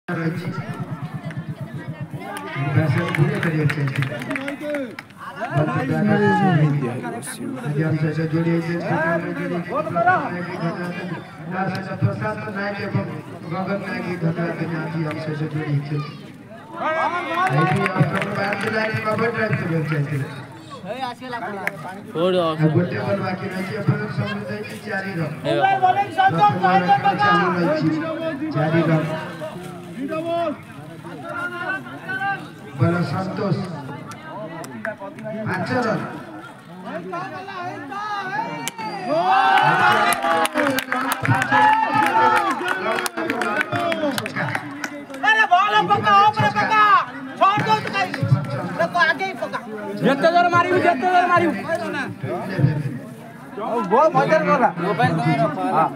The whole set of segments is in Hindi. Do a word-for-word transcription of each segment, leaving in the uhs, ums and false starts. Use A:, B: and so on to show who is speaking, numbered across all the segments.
A: रही वैसे पूरे करियर चेंज हम से जोड़ी से प्रसाद नायक एवं गगन नायक धन्यवाद देनाजी हमसे जोड़ी थे यदि आपको बात दिलाए कवर ड्राइव से चलते है आसे लागला थोड़ी और गोटे बल बाकी रही अपन समझ जाई कि चारि रन मोबाइल बॉलिंग संतोष नायक चालू रही चारि रन बल संतोष पांच रन
B: अरे बॉल पका ऊपर पका छोड़ दो तो कहीं तो आगे ही पका जेते जोर मारी जेते जोर मारी बॉल मजर गला मोबाइल तो हां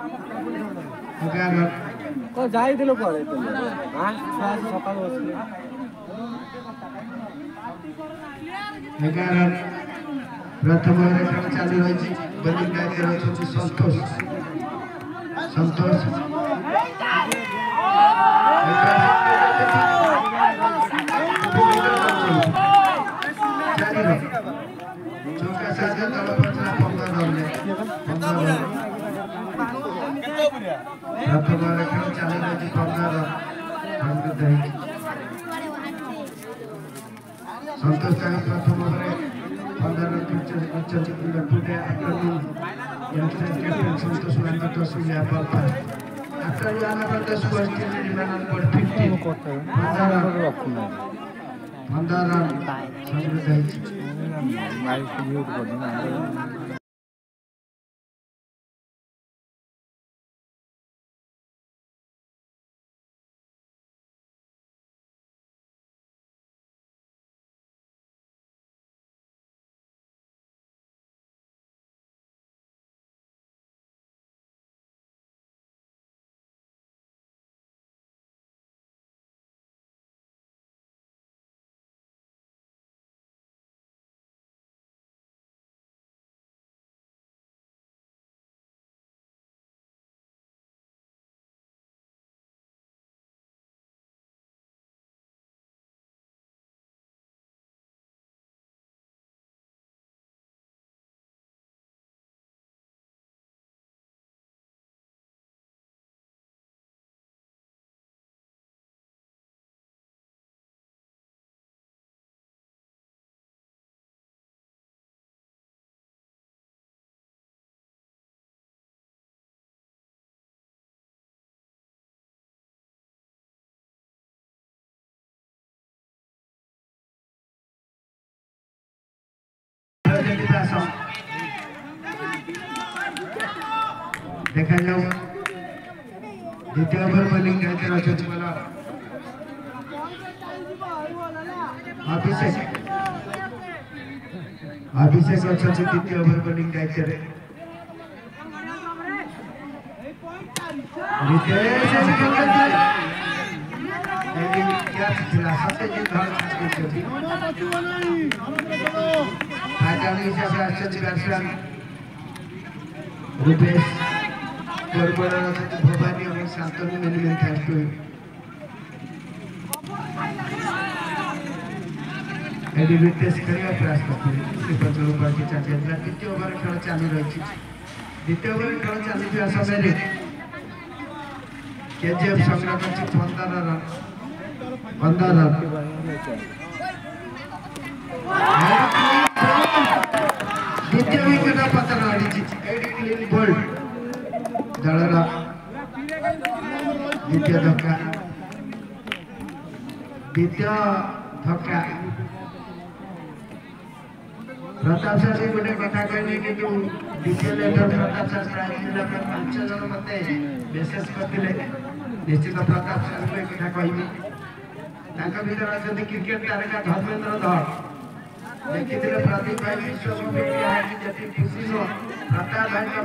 B: को जाई दिलो करे तो हां सकाळ बसले
A: एगार प्रथम कार्यक्रम चालू रही बलिंग गायकर अछि संतोष संतोष चौका साजा दल पचरा पंद्रह रन पंद्रह रन प्रथम कार्यक्रम चालू रही पंद्रह रन संतोष का प्रथम ओवर पंद्रह रन उच्च चित्र टूटे आक्रमण यंगस्टर कैप्टन संतोष वाला तो सुनिया बॉल पर आफ्टर याना पर दस ओवर के लिए रिमांड पर पंद्रह पंद्रह रन समृद्ध है माइक म्यूट कर देना देखा जाओ द्वितीय ओवर बॉलिंग गायकर अछि वाला अभिषेक अभिषेक अछि द्वितीय ओवर बॉलिंग गायकर रितेश लेकिन क्या पिछला सत्यजीत धार छाती आगामी से अच्छे बैट्समैन रुपेश कोरबरा भवानी और शांतनु मैनेजमेंट थैंक्स टू एडी रितेश करिया प्रयास करते से बचल ऊपर के चाचे द्वितीय ओवर खेल चालू रही द्वितीय ओवर खेल चालू थिया समय रे केजीएफ संग्रह करछि पंद्रह रन पंद्रह रन द्वितीय विकेट पत्र आड़ी एडी क्लीन बोल्ड दलरा द्वितीय धक्का द्वितीय धक्का प्रताप सर गोटे कथा कहले कि जो द्वितीय लेटर प्रताप सर प्राइज दिला पर पांच जन मते मेसेज करथिले निश्चित प्रताप सर को कथा कहबी ताका भीतर अछथि क्रिकेट तारका धर्मेंद्र धर देखिथिले प्रदीप भाई विश्व कप इंडिया है जति खुशी नो प्रताप भाई का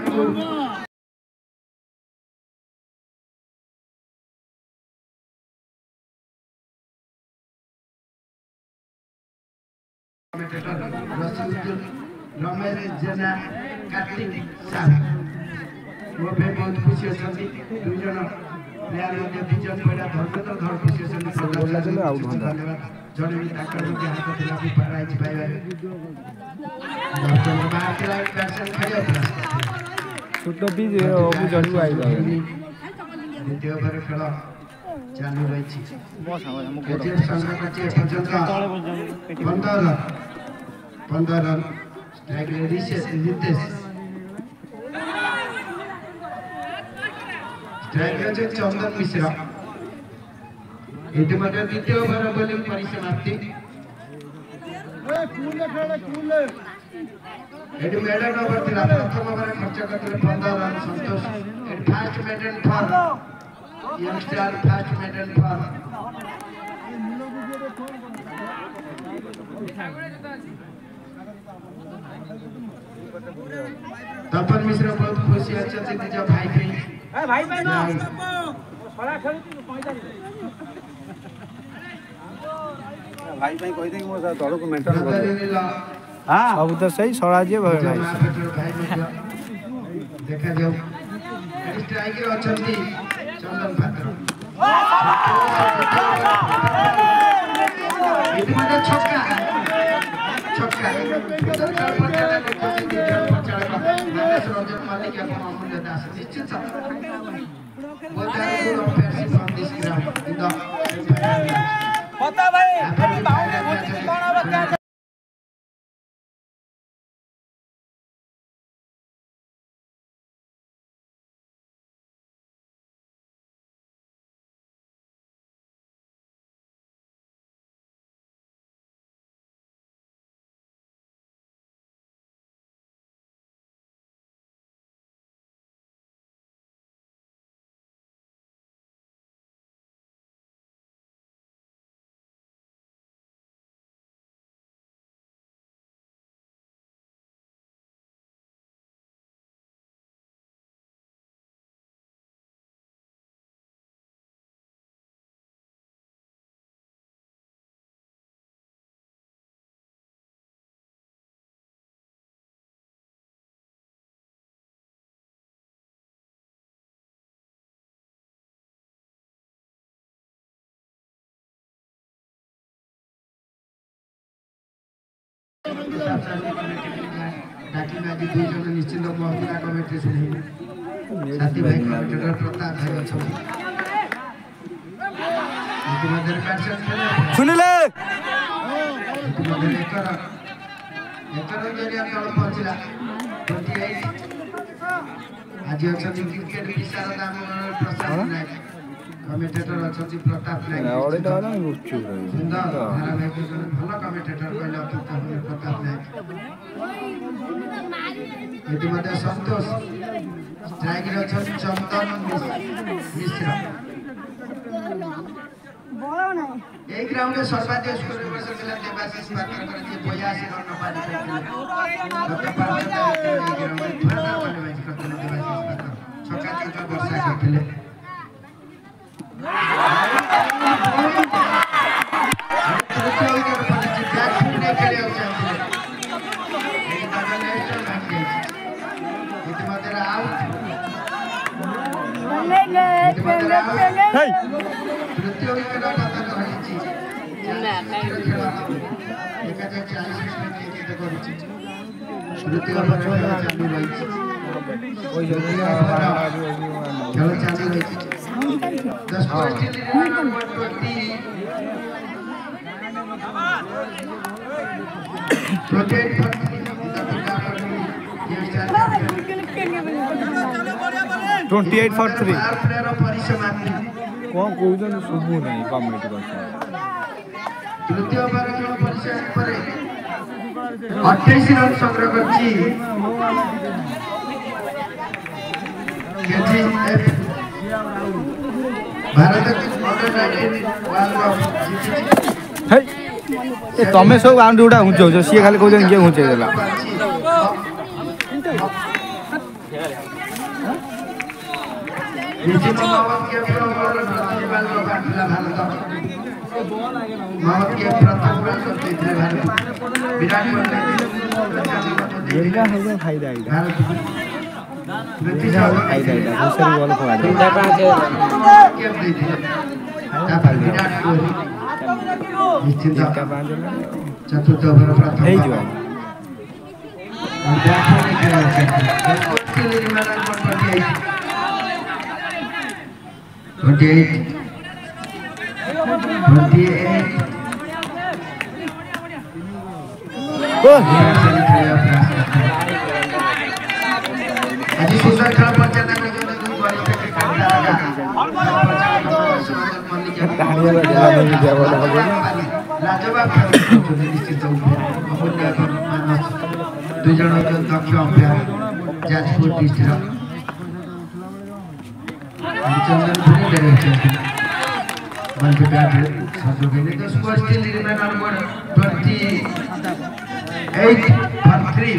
A: रमेश जेना कार्तिक साहब वो भी बहुत खुशी अच्छा दुई जन प्लेयर मध्ये विजय पहिला धर्मेन्द्र धर विशेषण
C: चले आउट हुँदा
A: जने भी ताकर मध्ये हात दिला भी प्राइज पाइबे डॉक्टर बाहर के लाइन बैट्समैन खड़े हो
C: छोट भी अबु जडु आइबा
A: द्वितीय ओभर खेल चालू रही
C: बस हम
A: केजीएफ संघ कचे पर्यंत पंद्रह रन पंद्रह रन स्ट्राइक रिसेस नितेश स्ट्राइक रे चंदन मिश्रा इतिमध्ये द्वितीय ओभर बॉलिंग परिसमाप्ति ए कूल खेळ कूल एडी मेडन ओभर थिला प्रथम ओभर खर्च करथिले पंद्रह रन संतोष एडी fast maiden for youngster fast maiden for Tapan Mishra बहुत खुशी अच्छा से निज भाई के
B: ए भाई भाई ना बड़ा खेल पैंतालीस
C: भाई भाई कहि दे मो तोड़ को मेंटेन कर
A: हां
C: सब तो सही सड़ा जे भाई
A: देखा जाओ स्ट्राइकर अछंती चंदन पात्र इतिमध्ये छक्का छक्का दरकार पटेला देखि रंजन मालिक अपन अमूल्य दास निश्चित
B: पता भाई अभी बाउंड्री होती कौन अब क्या
A: डाकी में आज दुई जन निश्चित महिला कमेटी से साथी भाई कमेटी प्रताप भाई अच्छा इतिमध्ये बैट्समैन खेले
C: सुनिले
A: इतिमध्ये एकर एकर जरिया दल पहुंचला अट्ठाईस आज अच्छा क्रिकेट विशारद आम प्रसाद नायक कमेटेटर अच्छा प्रताप नायक
C: ओडे डाला मुच्चू
A: सुंदर धारावाहिक जन भलो कमेटेटर कहले अतुका प्रताप नायक इतिमध्ये संतोष स्ट्राइक रे अच्छा चंदन मिश्रा
D: बोलो नहीं
A: एक ग्राउंड में सर्वाधिक स्कोर वर्ष खेला देवाशीष पात्र करे जे बयासी रन पारी खेले गत पांच ग्राउंड में फाइनल वाले मैच करते देवाशीष पात्र छक्का चौका वर्षा खेले तृतीय विकेट पर बैट्समैन ने खेले और चाहते लेकिन दादा नेशनल मैच गई इतिमध्ये आउट
D: नहीं नहीं
C: हे
A: तृतीय विकेट खाता रहिछि एक हजार चालीस में क्रिकेट करूछि तृतीय ओवर चालू रहिछि
C: ओइ जल्दी
A: खेल चालू रहिछि दस पॉइंट नंबर बीस प्रोजेक्ट
C: अट्ठाईस फॉर तीन
A: प्लेयर परिसमाप्ति
C: कोन कहउछन सुबु नहीं कमेटी कर
A: तृतीय ओवर खेल परिसमाप्ति परे अट्ठाईस रन संग्रह करछि केजीएफ भारत के अंडर नाइनटीन वर्ल्ड कप जीती
C: हे ए तमे सब आउंड उडा हुंचो जो सी खाली कहउछन के हुंचे देला
A: निश्चित मावत के प्रथम प्रतिभाल को बाटला भारत मावत के प्रथम गोल करते थे भारत विराट कोहली
C: गेला है फायदा है
A: भारत पृथ्वी
C: ଖାଇ
A: साहब
C: ଖାଇଟା ଘୁଷରି ବଲ ଫଗାଡି
B: ତିନିଟା ପାଞ୍ଚ
A: क्या ଦେଇଥିଲେ ତାପରେ ବିରାଟ କୋହଲି ନିଶ୍ଚିତ
C: ତିନିଟା ପାଞ୍ଚ ହେଲା
A: ଚତୁର୍ଥ ଓଭର ପ୍ରଥମ
C: ହେଇଯିବ ଆଜି
A: batsman ଖେଳାଉଛି Kohli remand twenty-eight twenty-eight আজি সুন্দর খেলা পরিচালনা করেছেন দুই বলিতে ক্রিকেটার লাজবাব নিশ্চিত অমূল্য মানস দুই জন দক্ষ অম্পায়ার যাজপুর ডিস্ট্রিক্ট चंदन पूरी डायरेक्शन बल पे बैट संजो के लिए तो score still remain on board twenty-eight for three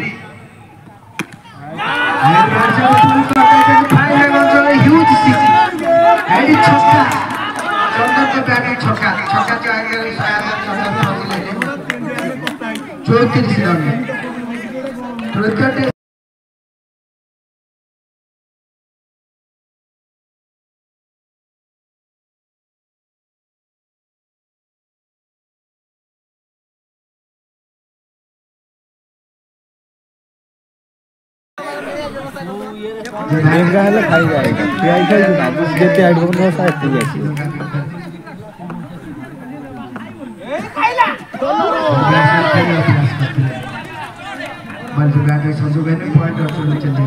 A: and batsman पूरी करते हैं five run on huge six एडी छक्का चंदन के बैट में छक्का छक्का जो आगे शायद चंदन पहुंच ले चौंतीस रन क्रिकेट
C: मेगा हेले खाई जाएगा खाई खाई ना जेते आइड बनो साथ थी आसी
A: बल पे बैट संजो के पॉइंट और चले चले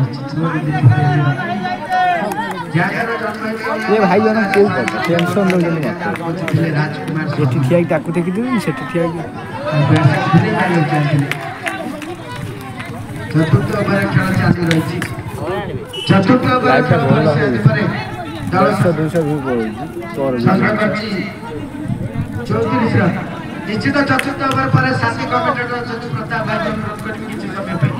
A: जाकर जन्म
C: ये भाई जन केउ टेंशन लो जन मत
A: राजकुमार
C: सेठी ठिया टाकू देखि दिउ सेठी ठिया
A: चतुर्थ ओवर खेल चालू रही चतुर्थ ओवर खेल दल
C: दुशो भी पड़ो
A: संग्रह करछि चौंतीस रन निश्चित चतुर्थ ओवर पर साथी कमेंटेटर अछंती प्रताप भाई अनुरोध करछि किछि समय पे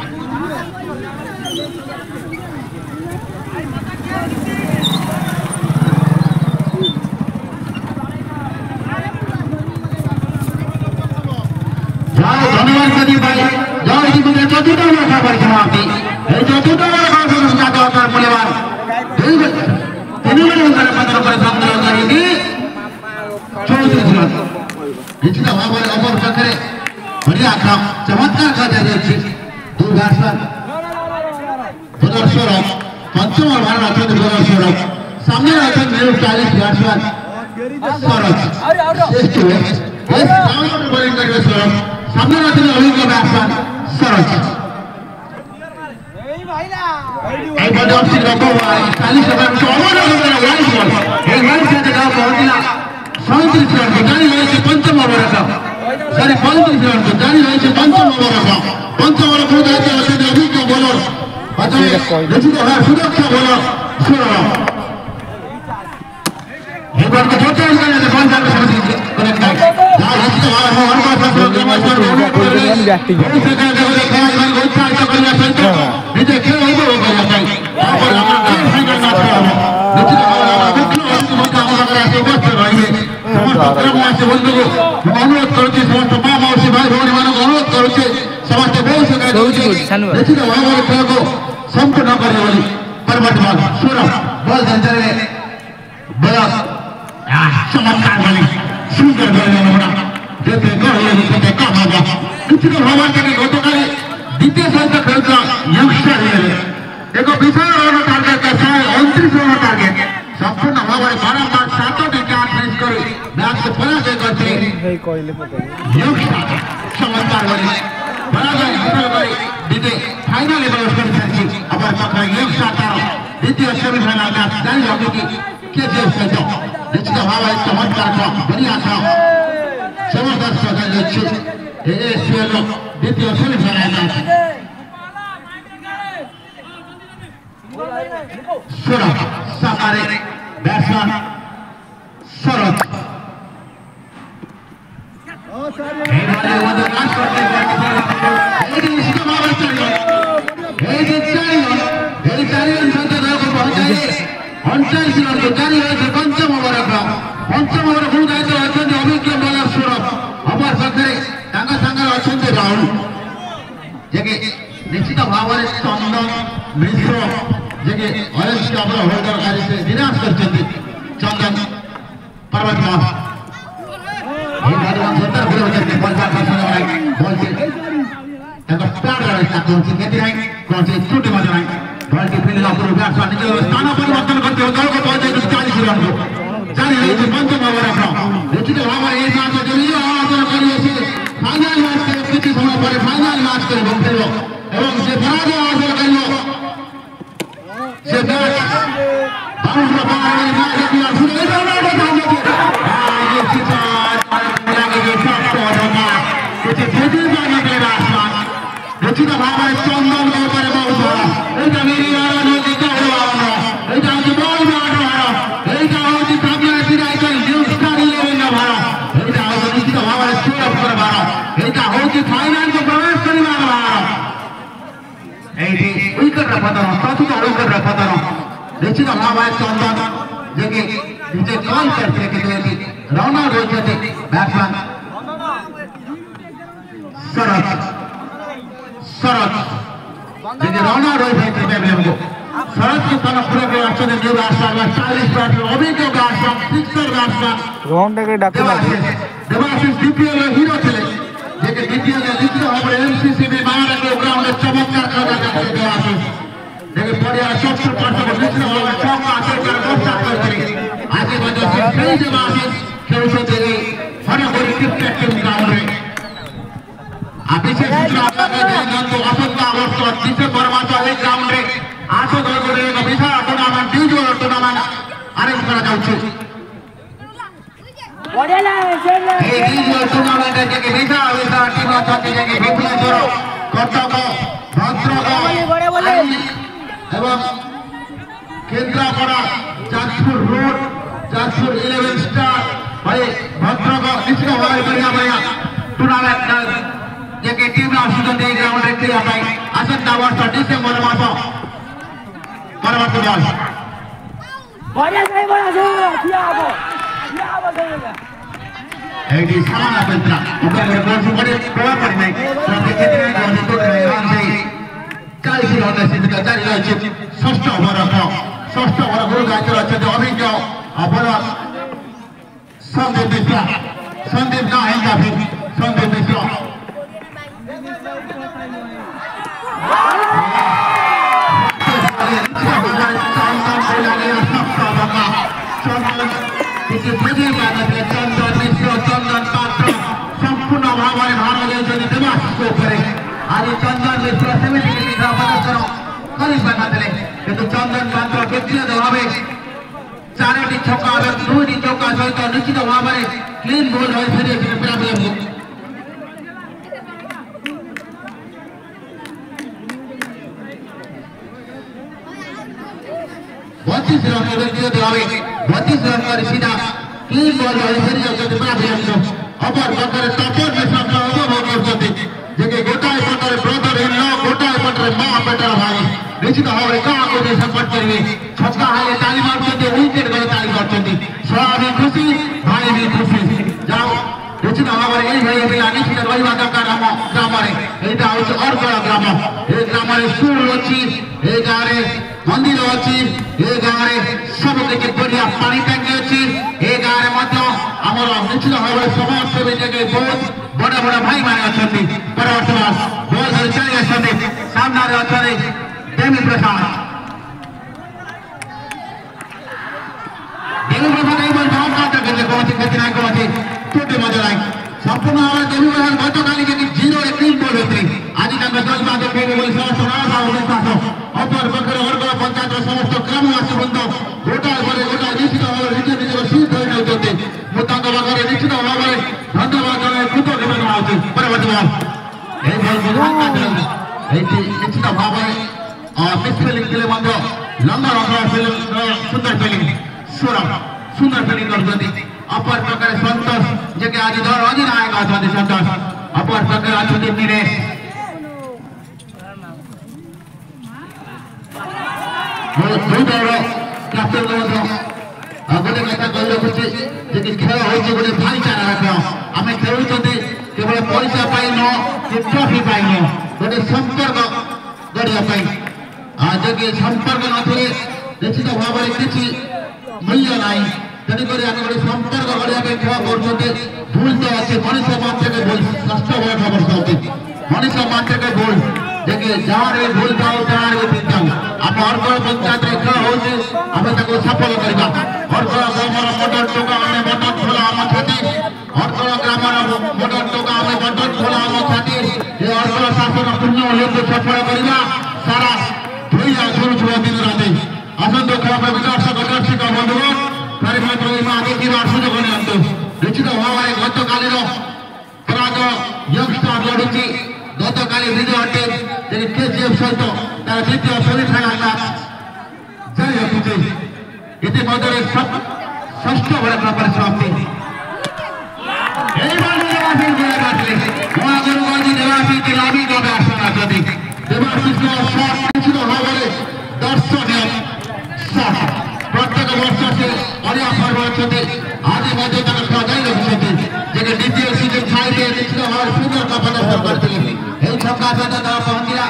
D: जय धन्यवाद कदी भाई जय जी मुझे चतुर्थ ओवर का समाप्ति ए चतुर्थ ओवर का संस्था का मूल्यवान तीन मिनट पर पत्र पर संग्रह करेगी चौंतीस रन निश्चित भाव ओवर पाखरे बढ़िया काम चमत्कार का जायछि दो बैट्समैन प्रदर्शन पंचम ओवर अछन प्रदर्शन सामने अछन new stylish batsman Saroj Shrestha इस राउंड बॉलिंग करके सरज सामने अछन अभिज्ञ बैट्समैन सरज এই বলে অপশন রকম চাलीस ওভার চৌवन ওভার লাইন বল এই লাইন से जगह पहुंचला सैंतीस रन को जारी रही पंचम ओवर का सॉरी पैंतीस रन को जारी रही पंचम ओवर का पंचम ओवर को जाते हैं अभिज्ञ बॉलर अजय निश्चित है सुरक्षा बॉलर सुरव एक बार को छोटा ही करने से पंचम में समझ कनेक्ट है जहां निश्चित है हर बार फसल के मास्टर दोनों को बैटिंग है इस जगह जगह खेल में बहुत अच्छा करना सेंटर निजे खेल हो गया भाई और हमारा फाइनल मैच है निश्चित है मुख्य अंतिम काम करना है बस रहिए समस्त ग्राम से बंधु अनुरोध करछि समस्त मां मौसी भाई भौणी मान अनुरोध करछि समस्त बहुत से निश्चित भाव खेल को संपूर्ण करने वाली परमतवान सूरज बॉल सेंटर में बड़ा चमत्कार वाली सुंदर बॉलिंग होना देते गहले देते काम आ गया निश्चित भाव के गतकाली द्वितीय संख्या खेलता यंगस्टर है देखो विशाल रन टारगेट का है उनतीस रन टारगेट संपूर्ण भाव बारंबार सातों विकेट मिस कर मैच को पराजय करते
C: हे कोइले पता
D: यंगस्टर चमत्कार वाली पराजय हासिल करी दीदी फाइनल लेवल पर खेलती अब पकड़ा यंगस्टर द्वितीय सेमीफाइनल मैच जारी रखेगी केजीएफ से जो निश्चित भाव चमत्कार का बढ़िया था जबरदस्त प्रदर्शन लक्ष्य एएसपीएल द्वितीय सेमीफाइनल मैच सूरज सामने बैट्समैन सूरज एक वाले वो जो लास्ट करते हैं एक इसका भाव चाहिए एक चाहिए एक चाहिए इंसान का को पहुंचाए उनचालीस रन को जारी है पंचम ओवर का पंचम ओवर को जाते हैं अभिज्ञ बॉलर सूरज अमर सदरे तांगा तांगा अछंते राहुल जेके निश्चित भाव में चंदन मिश्र जेके ऑरेंज कैमरा होल्डर कार्य से विनाश करछन्ती चंदन पर्वत मास ये गाडीवान सुंदर गुरु होते बॉल का पास लगाई बॉल से तक प्यार लगे था कौन सी खेती नहीं कौन सी छूट मत नहीं बॉल की फील्ड का पूरा बैट्समैन निकल स्थान परिवर्तन करते हो दौड़ को पहुंचे तो चालीस रन को चालीस रन से पंच ओवर अपना लेकिन हमारे एक मैच जो ये आवाज करिए से फाइनल मैच के कुछ समय पर फाइनल मैच कर खेलो एवं से पराजय हासिल करियो से मैच बाउंड बाहर मैच के शुरू करना है ये चिता लगे शॉट को होगा कुछ खेल जाने के बैट्समैन लेकिन हमारे चंदन के ऊपर बहुत बड़ा एक मेरी यार ने देखा हुआ है एक आज बॉल मार रहा है एक आज सामने सीधा एक न्यूज़ का ले ना भाड़ा एक आज निश्चित हमारे स्कोर पर भाड़ा एक आज फाइनल को प्रवेश करने वाला भाड़ा एडी विकेट रखता है साथी का विकेट रखता है निश्चित हमारे चंदन जगह नीचे कॉल करते हैं कि राउंड हो जाते बैट्समैन सरत सरत जगह राउंड हो जाते बैट्समैन को सरत के तरफ पूरे के अच्छे ने जो बैट्समैन चालीस बैट्समैन अभी के बैट्समैन सिक्सर बैट्समैन
C: राउंड के डाके लगे
D: देवाशीष डीपीएल में हीरो चले जगह डीपीएल में जितने हमारे एमसीसी में बाहर के ग्राउंड में चमत्कार कर रहा है देवाशीष जगह बढ़िया शॉट शॉट करते हैं जितने हमारे चौका आकर कर गोल करते आगे वजह से कई देवाशीष खेल से देगी हर कोई क्रिकेट टीम ग्राउंड में अभिषेक सूचना आपका ध्यान तो आसंता अगस्त दिसंबर मास एक ग्राउंड में आठ दो गोले का विशाल टूर्नामेंट ड्यूज टूर्नामेंट अरेंज करा जाउछि
B: बढ़िया है
D: ए ड्यूज टूर्नामेंट है कि विशाल विशाल टीम अछंती जे कि भुवनेश्वर कटक भद्रक एवं Kendrapara Jajpur road Jajpur eleven star भाई भद्रक निश्चित भाव बढ़िया बढ़िया टूर्नामेंट जेके टीम आसुचन दे ग्राउंड रे खेलिया पाई आसंता वर्ष डिसेंबर मास परवर्त बॉल
B: बढ़िया से बढ़िया से किया आबो किया आबो देगा
D: एडी सामना पेंट्रा ऊपर में बॉल से बड़े प्रभाव पड़ नहीं तो देखे नहीं गोल तो रन से चालीस रन से जितना जारी रही षष्ठ ओवर का षष्ठ ओवर गोल गायकर अच्छे अभिज्ञ ओवर संदीप मिश्रा संदीप ना है काफी संदीप मिश्रा चंदन मिश्र चंदन पात्र संपूर्ण भाव में भाग ले देवाशीष उपरे आज चंदन मिश्र सेमिति प्रदर्शन कर किंतु चंदन पात्र व्यक्तिगत भाव चारोटी छक्का दुईटी चौका सहित निश्चित भाव में क्लीन बोल फेरी बत्तीस रन के व्यक्तिगत भाव बत्तीस रन कर सीधा क्लीन बॉल फेरी जाते ब्राभियम अपर पकड़े टपर में सब अनुभव करते जेके गोटाए पटरे ब्रदर इन लॉ गोटाए पटरे मां बेटा भाई निश्चित भाव में का को दे सपोर्ट करिवे छक्का हाले ताली मारते विकेट गले ताली करते सहा भी खुशी भाई भी खुशी जाओ निश्चित भाव में यही है पिला निश्चित रहिबा दरकार हम ग्राम रे एटा होछ और बड़ा ग्राम ए ग्राम रे स्कूल अछि ए गां रे मंदिर अछि ए गां रे सब के बढ़िया पानी टंकी अछि ए गां रे मध्य हमर निश्चित भाव में समाज सेवी जगह बहुत बड़ा बड़ा भाई माने अछंती परवर्तमास बॉल धरि चली अछंती सामना रे अछंती देवी प्रसाद देवी प्रसाद नहीं बोल बहुत काट के कौन सी खेती नहीं कौन सी छोटे मजा नहीं संपूर्ण हमारे देवी प्रसाद गत काली के जीरो एक तीन बॉल होते आज तक दस बार खेले बोले समस्त राजा और विश्वास अपर बकर वर्ग पंचायत समस्त ग्रामवासी बंधु गोटा करे गोटा निश्चित भाव निजे निजे सीट होई नउते मुतांग बकर निश्चित भाव में धन्यवाद करे कुतो के बना होते परवर्तमान ए बॉल बुझा काट एति निश्चित भाव में और मिसफील्डिंग के लिए मंगो लंबा लंबा फील्डिंग सुंदर फील्डिंग सुरम सुंदर फील्डिंग करते अपर प्रकार संतोष जेके आज दौर आज आएगा था संतोष अपर प्रकार आज दिन दिनेश वो दो दौड़ कैप्टन लोगों गोटे कथा कहले खुशी जेके खेल होची गोटे भाईचारा रखो आमे खेलुचते केवल पैसा पाई न कि ट्रॉफी पाई न गोटे संपर्क गढ़िया पाई आज के संपर्क नथिले निश्चित भाव में किसी मूल्य नहीं तेणुक आम गोटे संपर्क करने खेल कर भूल तो अच्छे मनुष्य मात्र के भूल षष्ठ बड़ खबर होती मनुष्य मात्र के भूल देखिए जहाँ भूल थाऊ जहाँ ठीक थाऊ आम अर्गल पंचायत खेल हो आम सफल करवा अर्गल ग्रामर मटन टोका आम बटन खोला आम छाती अर्गल ग्रामर मटन टोका आम बटन खोला आम छाती ये अर्गल शासन पुण्य लोक सफल करवा सारा धोई आसुर छुआ दिन राते आसंत खेल विकास दर्शक बंधुगण कार्यक्रम आगे की सुযোগ नियंतु निश्चित भाव में गत काल पराजय यंगस्टर लड़ुची गत काल विजय अटे केजीएफ सहित तार द्वितीय सेमिफाइनाल मैच जारी रखुचे इतिमध्य षष्ठ बड़े पर समाप्ति दर्शनीय प्रत्येक वर्ष से अड़िया पर्व अच्छे आज मध्य जारी रखुच्च जे द्वितीय सीजन छाई निश्चित भाव सुंदर का प्रदर्शन करते छक्का सहित पहुंचा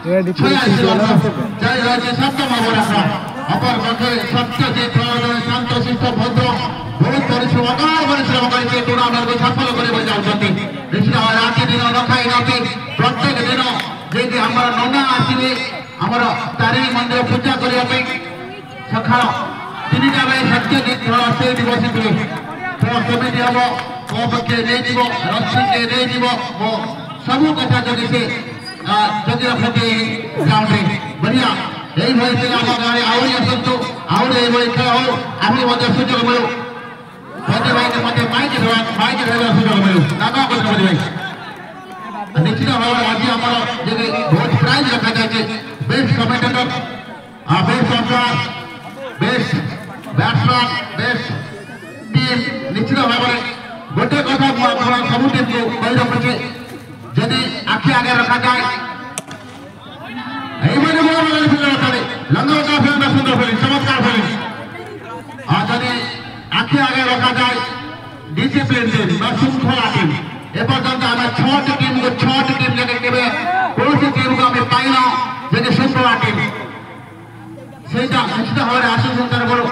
D: जारी रही सप्तम ओवर अपर पक्षे सत्यजित शांत शिष्ट भद्र बहुत परिश्रम अगाध परिश्रम करके टूर्नामेंट को सफल कर जाऊँगी निश्चित भाव राति दिन न खाई न प्रत्येक दिन जे आमर नना आसवे आमर तारिणी मंदिर पूजा करने सका तीन टा बेले सत्यजित खेल से बसी खेल केमी हम मो पक्षे नहीं रक्षी के नहीं सबू कथा जगह से जगह रखते ग्राउंड बढ़िया यही भाई से आम गाँव आहरी आसतु आहरी ये खेल हो आम सुजोग मिलू मत भाई मत माइक माइक धरवा सुजोग मिलू ना कौन कहते भाई निश्चित भाव में आज आम बहुत प्राइज रखा जाए best commentator best umpire best batsman best team निश्चित भाव में गोटे कथा सब टीम को कही रखुचे जदि आखि आगे रखा जाए लंगर फिल्म सुंदर फिल्म चमत्कार फिल्म जदि आखि आगे रखा जाए डिसिप्लिन टीम श्रृंखला टीम एपर्तंत आम छठ टीम को छठ टीम जगह कौन टीम को आम पाइल जगह श्रृंखला टीम से निश्चित भाव में आश्वासन तरफ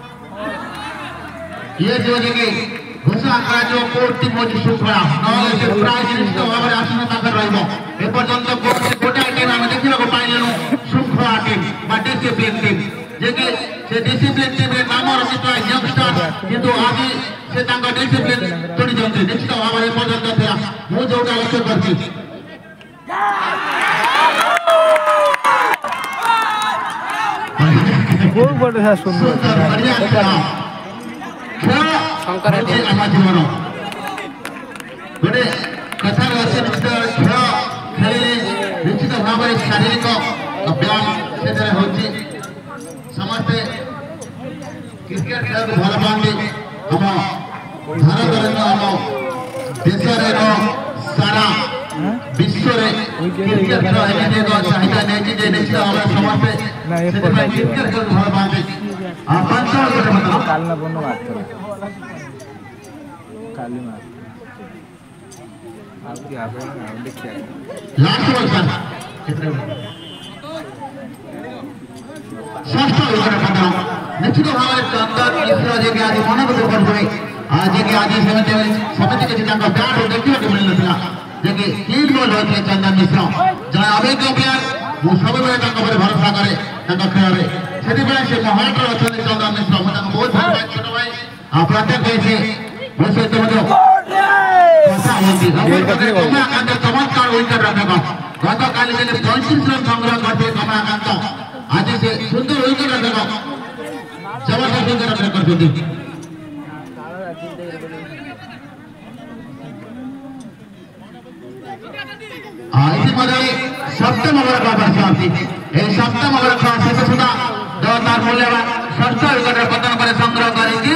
D: ये जो जगह घोषणा करा कोर्ट टीम अच्छी श्रृंखला ना प्राइज निश्चित भाव में आश्वासन रपर्तंत गोटाए टीम आम देखा पाइलु श्रृंखला टीम डिसिप्लिन टीम जे से डिसिप्लिन टीम नाम रचित यंगस्टर किंतु आज से डिसिप्लिन तोड़ी जाते निश्चित भाव में पर्यटन था मुझे जो लक्ष्य करती
C: बहुत बड़ा सुंदर
D: जीवन गोटे कथा अच्छे खेल खेल निश्चित भाव में शारीरिक व्यायाम से होती समस्ते क्रिकेट खेल को भल पाती हम भारत आम देश सारा विश्व क्रिकेट खेल चाहिदा नहीं निश्चित भाव में समस्ते क्रिकेट खेल भल पाती
C: कालना बनो बात काली मार आप यहां पे देखिए
D: लास्ट बॉल सर कितने षष्ठ विकेट पकड़ा निश्चित भाव में चंदन मिश्र जे के आज मन को कर पड़े आज के आज समिति समिति के जितना बैट देखिए कि मिल नथिला जे के तीन बॉल होते चंदन मिश्र जहाँ अवेग प्लेयर वो सब बेले तक पर भरोसा करे तक खेल रे सेति बेले से महान रो चले चंदन मिश्र मन को बहुत भल पाए छोटो भाई आ प्रत्येक कैसे वैसे तो जो कथा होती है कमा कांत चमत्कार विकेट रखा गत काल से पैंतीस रन संग्रह करते कमा कांत आज से सुंदर विकेट रखा जबरदस्त विकेट रखा करते सप्तम ओवर का समाप्ति सप्तम ओवर का शेष सुधा जोरदार मूल्यवान षष्ठ विकेट पतन पर संग्रह करेगी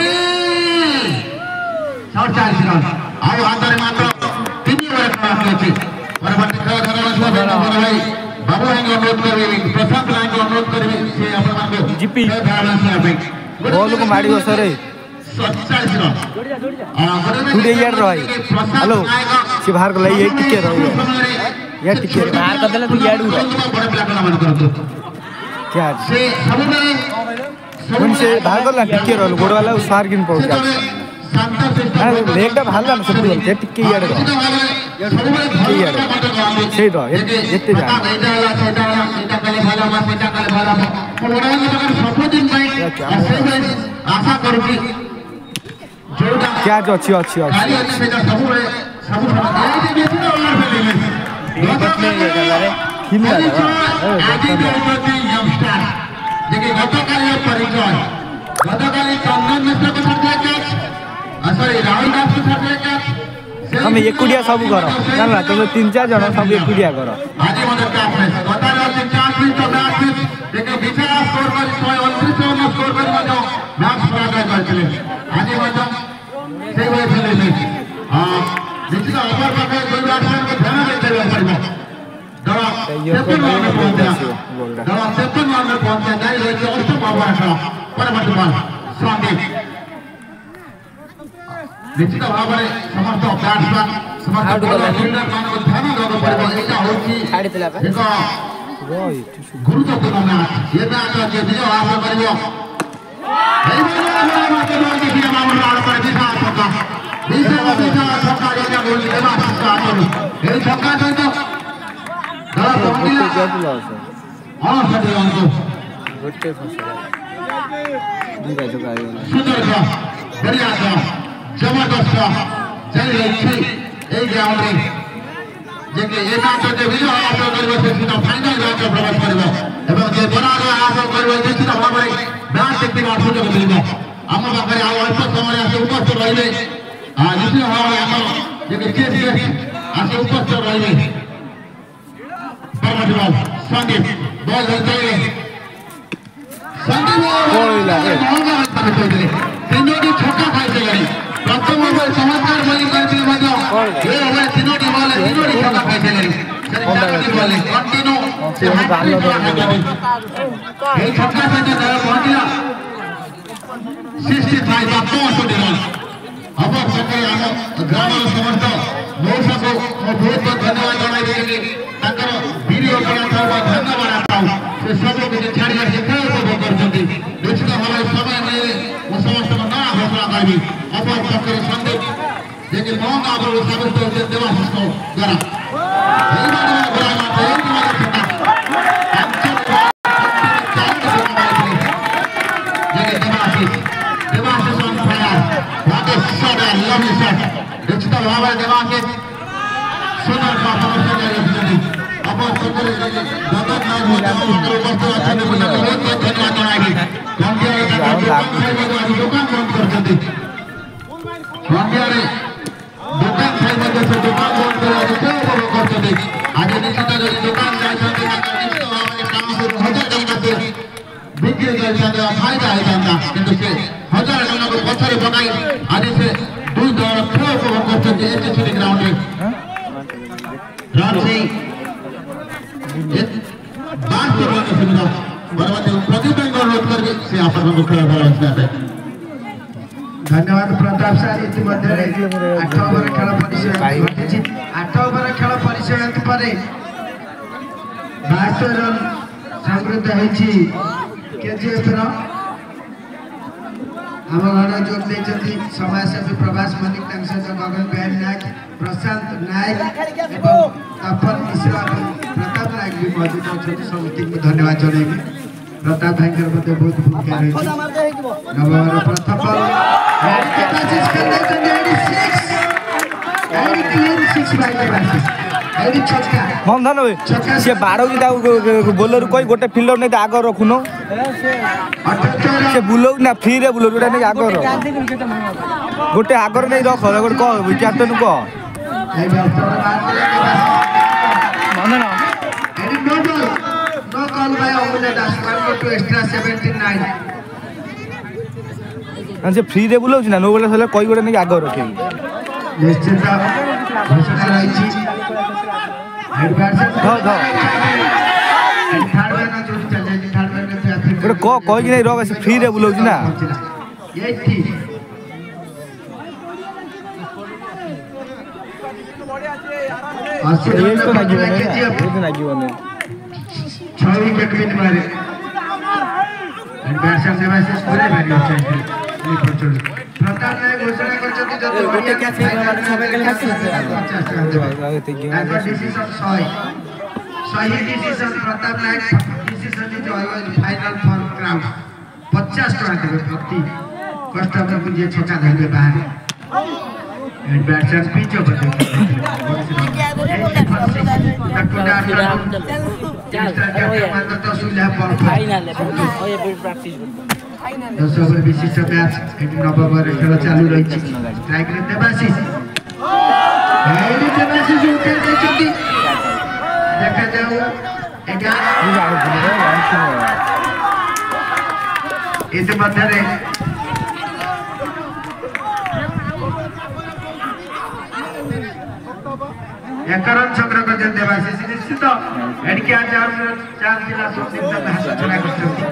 D: सड़चाश रन आउ हाथ में मात्र तीन ओवर बाकी परवर्ती खेल धरना भाई बाबू भाई को अनुरोध करी प्रशांत भाई को अनुरोध करी से अपन
C: जीपी बॉल को मारियो सर
D: सड़चाश रन
C: टुडे यार रही हेलो से बाहर को लई टिके रही या टिके बाहर कर देले तू याडू
D: बड़ा प्लेट ना मन करतो
C: क्या
D: से ସବୁବେଳେ
C: मन से बाहर करला टिके रहल गोड़ वाला सार किन पहुंच जा
D: शांत शिष्ट
C: अरे लेग टा भाला ना सब बोलते टिके यार टिके यार सही तो एते जा
D: ଏଇଟା ହେଲା ସେଇଟା ହେଲା ସେଇଟା କଲେ ଭଲ ହବ ସେଇଟା କଲେ ଭଲ ହବ ମୋରାଲ ପ୍ରକାର ସବୁଦିନ ପାଇଁ ସେଇଭଳି ଆଶା କରୁଛି ଯୋଉଟା
C: क्या जो अच्छी अच्छी
D: କାଲି
C: अच्छी
D: ଅଛି ସେଇଟା ସବୁବେଳେ ସବୁ ଏଇଠି ବେଶୀ ନା ଓଲାର ଫେଲିଲେ
C: हिलला
D: ଆଜି ଦେଉଛନ୍ତି ୟଙ୍ଗଷ୍ଟର ଯେକି ଗତକାଲିର ପରିଚୟ ଗତକାଲି ଚନ୍ଦନ ମିଶ୍ରକୁ ଛାଡ଼ିଲେ କ୍ୟାଚ୍ ସରି ରାହୁଲ ଦାସକୁ ଛାଡ଼ିଲେ କ୍ୟାଚ୍
C: हम एकुडिया सब कर जानला तुम तीन चार जन सब एकुडिया कर
D: ଆଜି ମଧ୍ୟ କ୍ୟାଚ୍ ମିସ୍ ଗତକାଲି ଅଛି ଚାରି ମିସ୍ ତ ମ୍ୟାଚ୍ ମିସ୍ ଯେକି ବିଜୟ ସ୍କୋର କରି ଶହେ ଅଣତିରିଶ ରନ୍ ସ୍କୋର କରି ମଧ୍ୟ ମ୍ୟାଚ୍ ପରାଜୟ କରିଥିଲେ ଆଜି ମଧ୍ୟ ସେଇଭଳି ଖେଳିଲେ ନିଶ୍ଚିତ ଅପର ପାଖରେ ଦୁଇ ବ୍ୟାଟ୍ସମ୍ୟାନଙ୍କୁ ଧ୍ୟାନ ଦେଇଦେବାକୁ ପଡ଼ିବ ଦଳ ତେପନ ରନ୍ରେ ପହଞ୍ଚିଲା ଦଳ ତେପନ ରନ୍ରେ ପହଞ୍ଚିଲା ଯାଇ ରହିଛି ଅଷ୍ଟମ ଓଭର ଖେଳ ପରବର୍ତ୍ତୀ ବଲ୍ ସନ୍ଦୀପ ନିଶ୍ଚିତ ଭାବରେ ସମସ୍ତ ବ୍ୟାଟ୍ସମ୍ୟାନ ସମସ୍ତ ଫିଲ୍ଡରମାନଙ୍କୁ ଧ୍ୟାନ ଦେବାକୁ ପଡ଼ିବ ଏଇଟା ହେଉଛି ଏକ ଗୁରୁତ୍ୱପୂର୍ଣ୍ଣ ମ୍ୟାଚ୍ ଏ ମ୍ୟାଚ୍ ଯିଏ ବିଜୟ ହାସଲ କରିବ এই ছক্কা সহিত দল পହଞ୍ଚିଲା
C: ଗୋଟେ ଫସଲ ଦୁଇଟା ଜଗା ହେଇଗଲା
D: ସୁନ୍ଦର ବଢିଆ ଜବରଦସ୍ତ ଚାଲି ରହିଛି এই ଗ୍ରାଉଣ୍ଡରେ ଯେ କି ଏ ମ୍ୟାଚ୍ ଯେ ବିଜୟ ହାସଲ କରିବ ସେ ସିଧା ଫାଇନାଲ ମ୍ୟାଚ୍ ପ୍ରବେଶ କରିବ ଏବଂ ଯେ ପରାଜୟ ହାସଲ କରିବ ନିଶ୍ଚିତ ଭାବରେ ମ୍ୟାଚ୍ ଦେଖିବାର ସୁଯୋଗ ମିଳିବ ଆମ ପାଖରେ ଆଉ ଅଳ୍ପ ସମୟରେ ଆସି ଉପସ୍ଥିତ ରହିଲେ ନିଶ୍ଚିତ ଭାବରେ ଆମର ଯେ କି ଚିଫ୍ ଗେଷ୍ଟ ଆସି ଉପସ୍ଥିତ ରହିଲେ ପରବର୍ତ୍ତୀ ବଲ୍ ସନ୍ଦୀପ ବଲ୍ ଧରିଥିଲେ ସନ୍ଦୀପ ତିନୋଟି ଛକା ଖାଇଥିଲେ ପ୍ରଥମ ଓଭର ଚମତ୍କାର ବୋଲିଂ କରିଥିଲେ ମଧ୍ୟ ଏ ଓଭର ତିନୋଟି ବଲ୍ ତିନୋଟି ଛକା ଖାଇଥିଲେ କଣ୍ଟିନ୍ୟୁ এই ছক্কা সহিত দଳ ପହଞ୍ଚିଲା ସିକ୍ସଟି ଫାଇଭ ବା ପଞ୍ଚଷଠି ରନ୍ ହବ ସକାଳେ ଆମ ଗ୍ରାମର ସମସ୍ତ ମଉସାକୁ ମୁଁ ବହୁତ ବହୁତ ଧନ୍ୟବାଦ ଜଣାଇ ଦେଇକି ତାଙ୍କର ବିରି ଅପଣା ଥାଉ ବା ଧନ୍ୟବାଦ ଥାଉ ସେ ସବୁ କିଛି ଛାଡ଼ି ଆସି ଖେଳ ଉପଭୋଗ କରୁଛନ୍ତି ନିଶ୍ଚିତ ଭାବରେ ସମୟ ମିଳିଲେ ମୁଁ ସମସ୍ତଙ୍କ ନାଁ ଘୋଷଣା କରିବି ଅପର ପକ୍ଷରେ ସନ୍ଦୀପ ଯିଏକି ମହଙ୍ଗା ଅବରୁ ସାବ୍ୟସ୍ତ ହେଉଛନ୍ତି ଦେବାଶିଷଙ୍କ ଦ୍ୱାରା ନିଶ୍ଚିତ ଭାବରେ ଦେବାଶିଷ ସୁନ୍ଦର ପ୍ରଦର୍ଶନ କରିଛନ୍ତି ଆପଣ ସତରେ ଜଗନ୍ନାଥ ଉପସ୍ଥିତ ଅଛନ୍ତି ବୋଲି ବହୁତ ବହୁତ ଧନ୍ୟବାଦ ଜଣାଇବି ସନ୍ଧ୍ୟାରେ ଦୋକାନ ବନ୍ଦ କରିଛନ୍ତି ସନ୍ଧ୍ୟାରେ ଦୋକାନ ଖାଇ ମଧ୍ୟ ସେ ଦୋକାନ ବନ୍ଦ କରି ଆଜି ସେ ଉପଭୋଗ କରୁଛନ୍ତି ଆଜି ନିଶ୍ଚିତ ଯଦି ଦୋକାନ ଯାଇଛନ୍ତି ନିଶ୍ଚିତ ଭାବରେ ପାଞ୍ଚଶହ ହଜାର ଟଙ୍କା ସେ ବିକ୍ରି କରିଥାନ୍ତେ ଫାଇଦା ହେଇଥାନ୍ତା କିନ୍ତୁ ସେ ହଜାର ଟଙ୍କାକୁ ପଛରେ ପକାଇ ଆଜି ସେ ଦୁଇ ଦଳ ଖେଳ ଉପଭୋଗ କରୁଛନ୍ତି ଏଚଏସିଡି ଗ୍ରାଉଣ୍ଡରେ ରାଜୀ ବାସ୍ତବ ରନ୍ ସୁବିଧା ପରବର୍ତ୍ତୀ ପ୍ରଦୀପ ଭାଇଙ୍କୁ ଅନୁରୋଧ କରିବି ସେ ଆପଣଙ୍କୁ ଖେଳ ଭଲ ଆସିବା
A: धन्यवाद प्रताप सर इतिमध्यरे आठ ओवर खेल परिसमाप्ति घटिछि आठ ओवर खेल परिसमाप्ति परे बासठ रन संग्रहित होइछि केजीएफ रो आम घर जोग देछथि समाजसेवी प्रभास मलिक तांग सहित गगन बिहारी नायक प्रशांत नायक एवं तपन मिश्रा प्रताप नायक भी मौजूद अछथि समिति को धन्यवाद जणाइबि प्रताप भाईकर मध्य बहुत भूमिका रही नवोवर प्रथम बॉल एटाचिस कर देछन एडी सिक्स एडी क्लीन सिक्स बाय देवाशिष एडी छक्का
C: मन धन होय से बारो कि दाउ बोलर कोई गोटे फील्डर नै आगे रखुनो से बुलो ना फ्री रे बुलो जोटा नै आगे रख गोटे आगर नै रख गोटे को कैप्टन को
A: ए
C: मन न
A: एडी no ball no call by Amulya Das one two extra seventy nine
C: से फ्री रे बुलाउछ ना नो बोले सले कोई गोटे नै आगे रखे
A: निश्चित घोषणा रही
C: ध ध
A: थर्ड मैन जोड़ी चल जाए थर्ड मैन के फिर
C: गोटे को कोई नै रख से फ्री रे बुलाउछ ना
A: एटी
C: ये तो लागी बने ये तो लागी बने
A: छह विकेट विन मारे बैट्समैन देवाशीष पूरे बैटिंग चाहिए ये कंट्रोल प्रताप नायक घोषणा करछथि जति
B: गोटे क्या छै माने सब गेल हाथ
A: पचास रन देबे एकर डिसीजन सही सही डिसीजन प्रताप नायक डिसीजन जो फाइनल फॉर क्राउड पचास टका देबे प्रति कस्टमर को जे छक्का धरबे बाहर एंड बैट्समैन पिच पर देखिए
B: फाइनल है ओ ये प्रैक्टिस
A: दस ओवर विशिष्ट मैच एटी नौ ओवर खेल चालू रही स्ट्राइक रे देवाशीष एडी देवाशीष उठे देखि देखा जाऊ इस मध्य रे एकरन संग्रह कर देवाशीष निश्चित एडके चार चार जिला सुनिश्चित हाथ छड़ा करछथि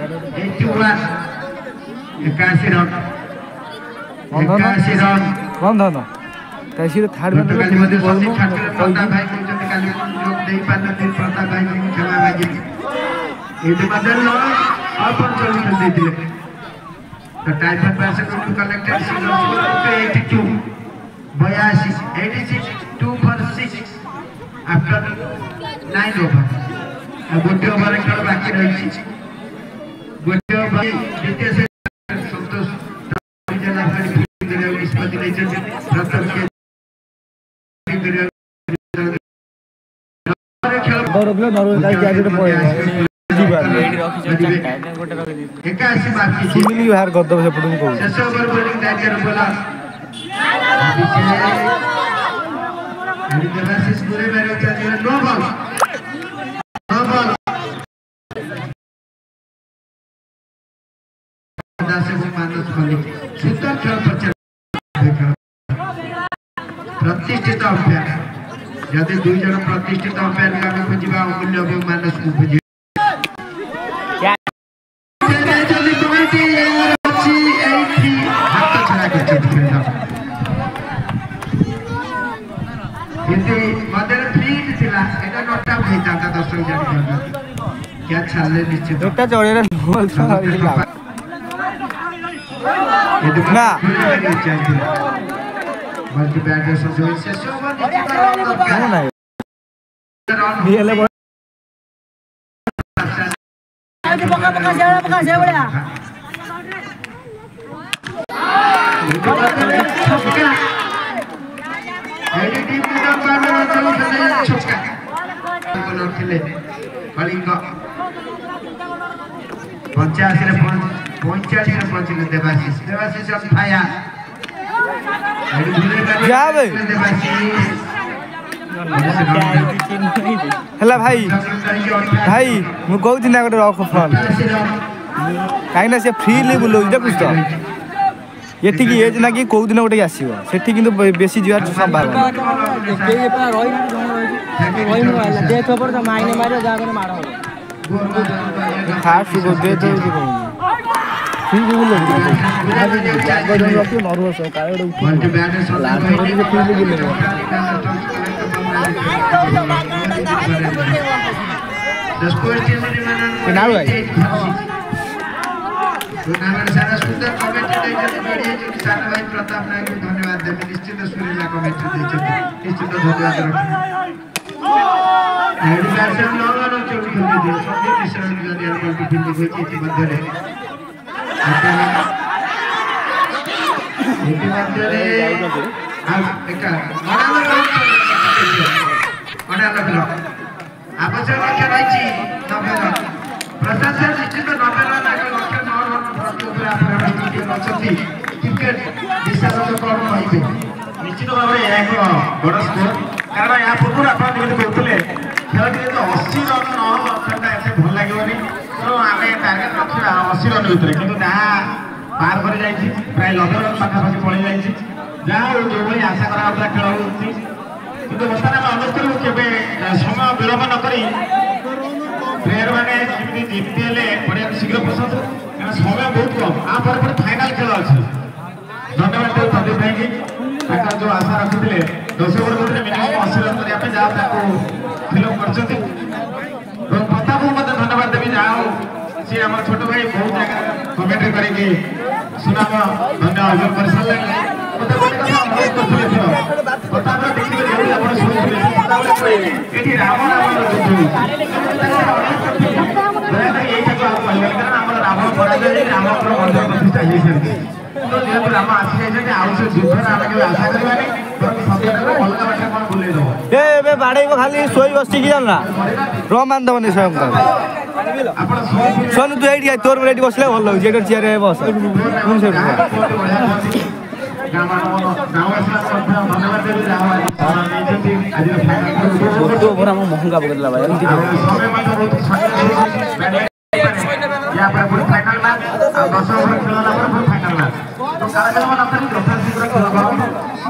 A: इक्यासी रन इक्यासी रन
C: बंधन कैसी थर्ड में
A: काली मध्ये बोलमु प्रताप भाई को जति काली लोग देई पाना दिन प्रताप भाई को क्षमा मांगी एते मध्य लो और पंचल खेल देथिले तो टाइम पर पैसे को कलेक्टेड सीजन बयासी बयासी छियासी two four six after nine over अब गोटे ओवर खेल बाकी रही गोटे ओवर द्वितीय से संतोष जिला निष्पत्ति प्रथम के इक्यासी बाकी
C: सिमिली हार गद्द से पडुम को
A: शेष ओवर बोलिंग टाइगर बोला देवाशीष पूरे मेरे चलते नो बॉल नो बॉल दासे को मानस खोली सुंदर खेल पर प्रतिष्ठित अंपायर यदि दुई जन प्रतिष्ठित अंपायर का भी खोजिबा अमूल्य भी मानस को खोजि जल्दी कमेटी अच्छी एटी हाथ छड़ा करछथि खेलना यदि मदर फ्रीड थिला एटा नॉट आउट हेता था दर्शक जान क्या छाले निश्चित
C: एटा चढ़ेरा बोल सारा ना मल्टी बैटर से से ओवर नहीं ये ले
B: आगे पका पका से पका से बड़ा
A: एडी टीम का पार्टनर चलो खेले छक्का बॉलर खेले कलिंग पचासी रे पचासी रे पहुंचले देवाशीष देवाशीष ऑन फायर एडी दूरे का
C: जा बे हेला भाई भाई मु कहू थिना गोटे रख फोन काई ना से फ्री ले बोलो देखुस तो एठी की एज ना कि कोउ दिन गोटे आसीबो सेठी किंतु बेसी जिवार संभावना
B: के पा रोई रोई न वाला देख पर तो मायने मारे जागने मारो
C: खास को दे दे कि कहू फ्री बोलो जागो जन रखी नर्वस हो कारे उठी
A: मल्टी बैटर से
C: लास्ट में फ्री बोलो
A: दस पॉइंट चेंज
C: के नाउ भाई
A: टूर्नामेंट सारा सुंदर कमेंट दे जे जोड़ी जे किसान भाई प्रताप नायक को धन्यवाद देबे निश्चित सुरीला कमेंट दे जे निश्चित धन्यवाद रखी एडुकेशन लोगन चोट खेल दे संदीप मिश्रा जरिया बॉल की फील्डिंग होई इति मध्य रे इति मध्य रे आ एका अडाल अडाल आवश्यक लक्ष्य रही नब्बे रन प्रशासन निश्चित नब्बे रन आगे लक्ष्य नौ रन प्रति ओवर अच्छी क्रिकेट विशाल कौन कहे निश्चित भाव में एक बड़ स्कोर कारण या पूर्व आप कहते खेल तो अस्सी रन न खेलता एत भल लगे तेणु आम टार्गेट रखा अस्सी रन भर कि जहाँ पार कर प्राय नब्बे रन पाखापाखि पड़े जाए जहाँ जो भाई आशा करा खेल हो किंतु बर्तमान आम अनुरोध करूँ केवे समय विलम्ब नक प्लेयर मैंने जीति हेल्ले पड़े शीघ्र पसंद कारण समय बहुत कम आप फाइनाल खेल अच्छे धन्यवाद देव प्रदीप भाई की जो आशा रखुते दस ओवर मिनिमम अस्सी रन करने जहाँ फिल्म कर प्रताप को धन्यवाद देवी जहाँ सी
D: हमर छोटो भाई बहुत जगह कमेंट करेंगे सुनावा धन्यवाद अर्जुन परिसर लगे ओते कोन कथा बहुत करथले छ कथा हमरा देखिबे जरूर आपण सुनिबे ताबले एठी रावण रावण बड़ा एई जगह आप कहले कारण हमर रावण पड़ले रावण पर मंदिर प्रतिष्ठा होई छै तो जेहेतु राम आसी जाय जे आउ से युद्ध ना आगे आशा करबानी पर सत्यटा अलगा बाटे कोन बोले दो
C: ए बे बाड़ेबो खाली सोई बस्ती की जानला रोमान दबने स्वयं का
D: आपण सोई
C: सोनू तू एठी तोर रेडी बसले भल लागै जेकर चेयर रे बस कोन से तो बरा महंगा बदला भाई
D: या पर पूरी फाइनल मैच और दस ओवर खेलला पर पूरी फाइनल मैच तो कार्यक्रम अपन ट्रॉफी पूरा खेलबा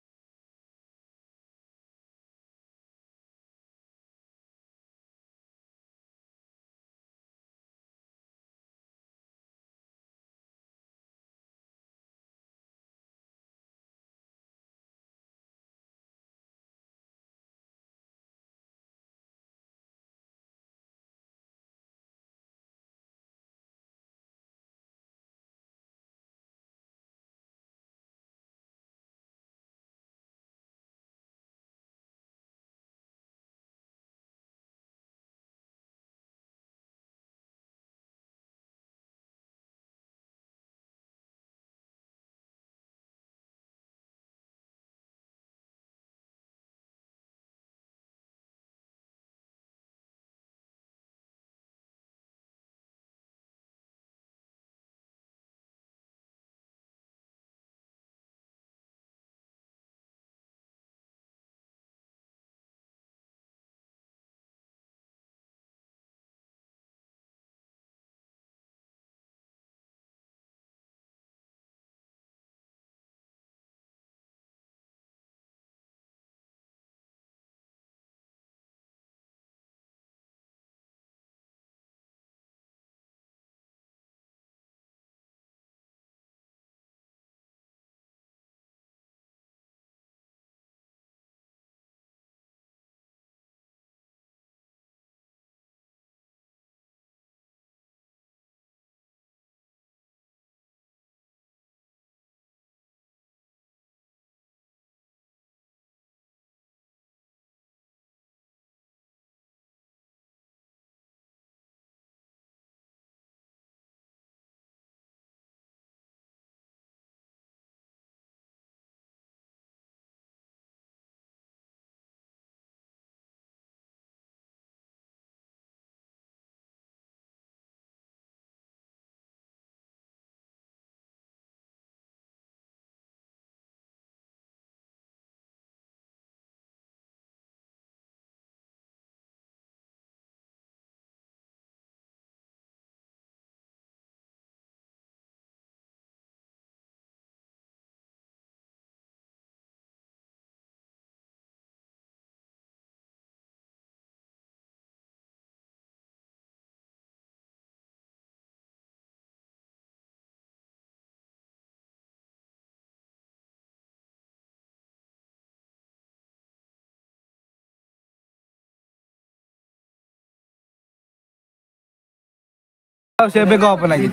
C: से बे गप लागि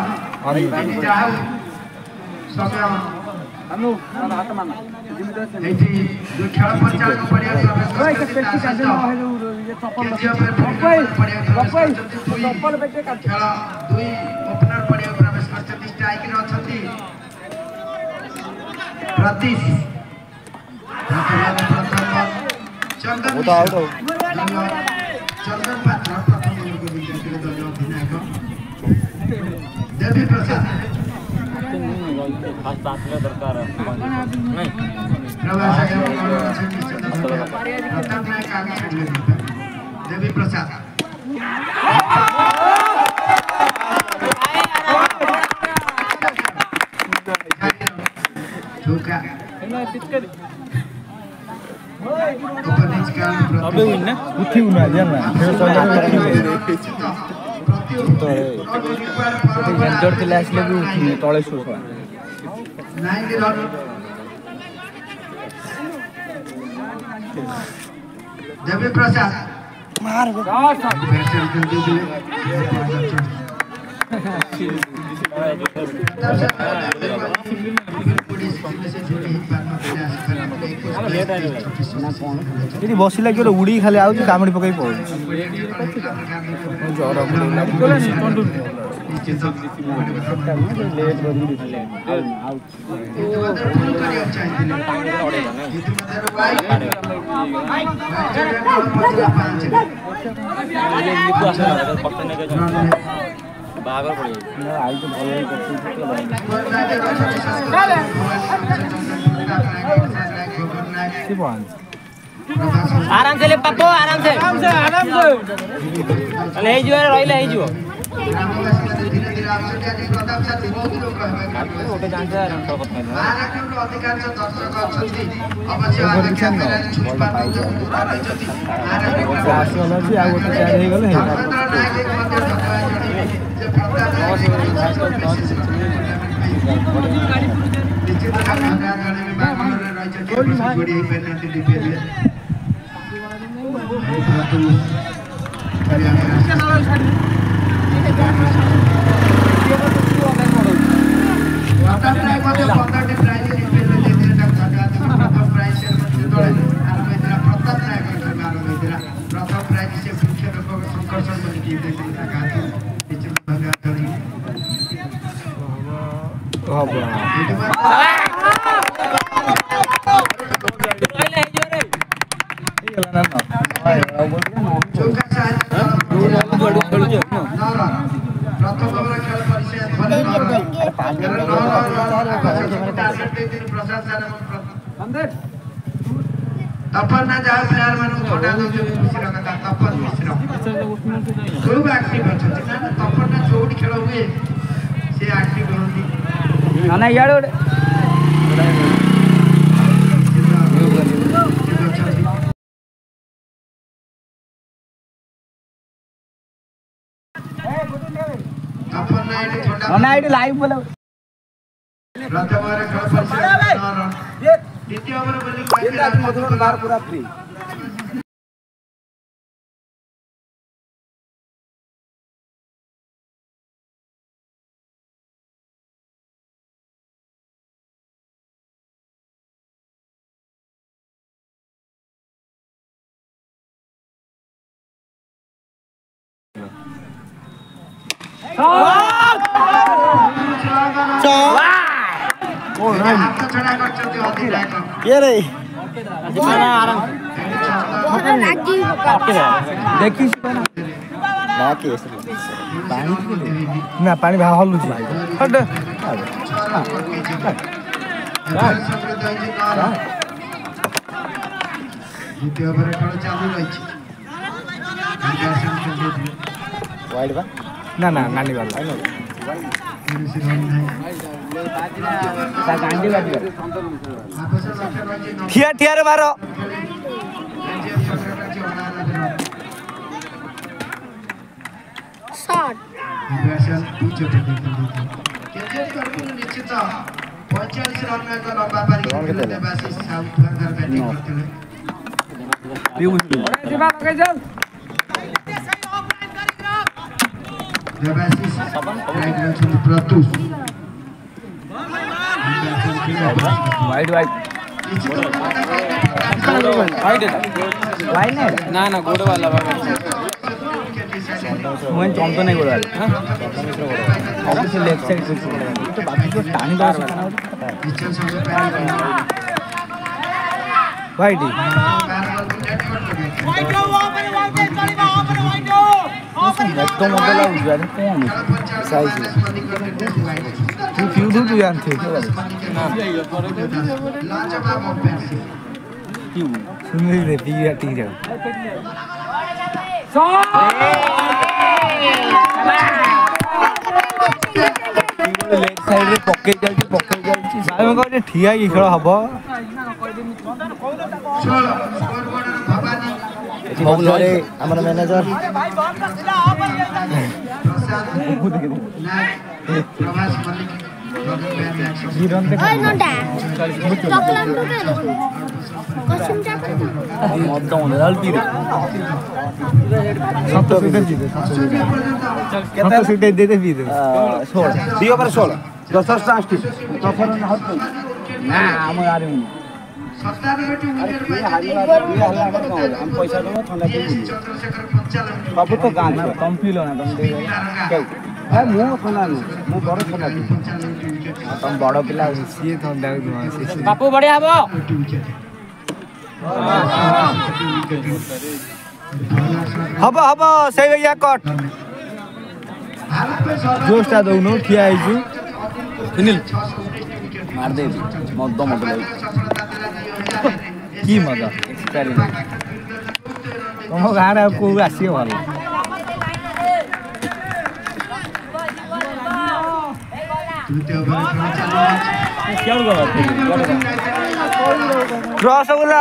B: अनु हाथ माना
D: एठी जो खेल परिचालन पड़िया प्रवेश करते ये चप्पल चप्पल चप्पल बेटे का खेल दुई ओपनर पड़िया प्रवेश करते स्ट्राइक रे अछंती प्रतीश चंदन
C: वो तो आउट हो
D: चंदन पात्र प्रथम को विकेट के दल अधिनायक देवी प्रसाद
E: खास बात में दरकार नहीं
D: प्रवास के देवी प्रसाद ठोका
C: अबे विन ना उठी उना जाना तो गंजर के लास्ट ले भी उठी तळे सोफा
D: नाइन रन देवी प्रसाद
C: मार
D: बैट्समैन के दिले
C: ଏଠି ବସିଲା କି ଉଡ଼ିକି ଖାଲି ଆଉଛି କାମୁଡ଼ି ପକେଇ ପଳଉଛି ଜର
E: ବାହାଘର
B: आराम से ले पप्पो आराम से आराम से आराम से ले जो रहिले हे जो
A: धीरे धीरे आउछथि आज प्रताप साथी बहुत लोक कहबे
B: ओटे जान्छ आराम से कथा
A: महाराष्ट्रको अधिकांश दर्शक अछथि अवश्य आज क्यामेरा छुट पाउँछ पुरा रहछथि महाराष्ट्रको
C: आसोलछि आ ओटे चार हे गले हे तपन ना जाओ प्लेयर मानु छोटा दो जो खुशी रखता तपन मिश्र खूब एक्टिव अछि ना तपन ना जोडी खेल हुए से एक्टिव होती
B: ना ना यार
A: तपन ना एटी छोटा
B: ना एटी लाइव बोला
A: प्रथम ओवर खेल परिचय द्वितीय ओवर बोलिंग बाकी
C: बार पूरा फ्री ये रे देखी ना पानी भाव हलु
A: द्वितीय ओवर खेल चालू रही
C: वाइड बा ना ना नानी वाला ठिया ठिया रे मारो
A: शॉट निश्चित पैंचालीस रन में एक लंबा पारी देवाशीष साउथ बंगाल बैटिंग करते देवाशीष राइट में छुट Pratush
C: wide wide wide wide ना ना गोड़ वाला मोहन चंपो नहीं गोड़ वाला हां से लेफ्ट साइड से तो बाकी को टाणी दो वाइड वाइड ओवर वाइड चलिबा ओवर वाइड तो मॉडल आउट यार कौन साइज तू क्यों दू तू जानते क्यों सुन ले दिया ठीक है लेफ्ट साइड रे पके जाई पके जाई साइम को ठिया की खेल हबो भवानी हमर मैनेजर
A: प्रभास मल्लिक
C: जीवन
F: ओए नोटा चॉकलेट दे दो
C: मत मत जल्दी रे सब तो सीधे सीधे केते सीधे दे दे दे सोलह दियो पर सोलह दस दस लास्ट तो फिर ना हम आ रहे हैं
A: सत्तावन बेटी उनके
C: हम पैसा दो ठंडा के बाबू तो गान कम फील होना तुम दे ए मु ठंडा मु बड़ ठंडा तुम बड़ पिला सी ठंडा
B: बापू बढ़िया हबो
C: हब हब सही भैया कट जोस्टा दउनो ठिया आइछु सुनील मार दे मद मद की मजा एक्सपेरिमेंट तुम गाना को आसी भल क्रॉस होला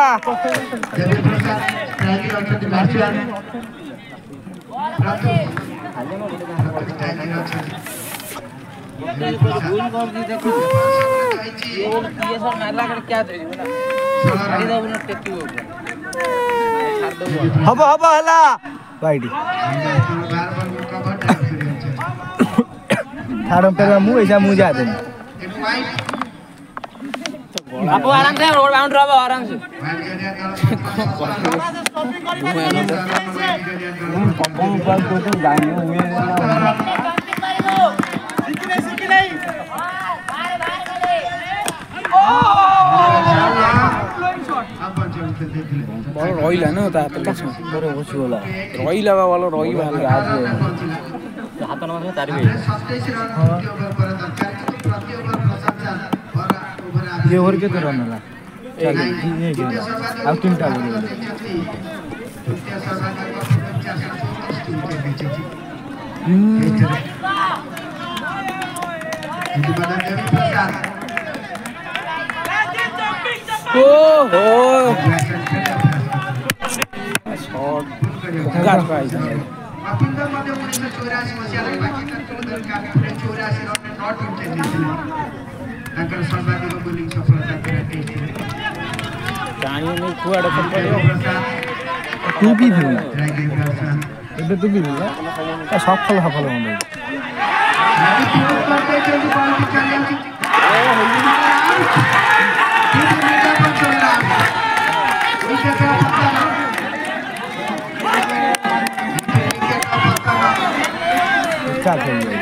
C: हब हब हला वाइडी थारम पे मु ऐसा मु जा दे
B: बापू आराम से रोड बाउंड रहो आराम से
C: पंपम पर तो तो गाने हुए
B: सिकने सिकने
C: बड़ रहिला न ता त कछ बड़ होछि होला रहिला वाला रहि वाला आज
E: हाथ न तारी भाई
C: ये ओवर के तो रनला चल ये के अब तीन टा बोले ओ हो शॉट गाड़ पाई
A: अपिंदर मध्ये उन्नीस सौ चौरासी मसीहारे बाकी तत्वदर काफी चौरासी रन नॉट आउट खेलिଥିଲେ ତାଙ୍କର ସର୍ବାଧିକ ବୋଲିଂ ସଫଳତା ଥିଲା ଟେଷ୍ଟ
C: जानी नहीं कुआड़ पर पड़ो तू भी दिला ଏବେ ତୁ ବି ଦିଲା ଏ ସଫଳ ସଫଳ ହବ क्या करेंगे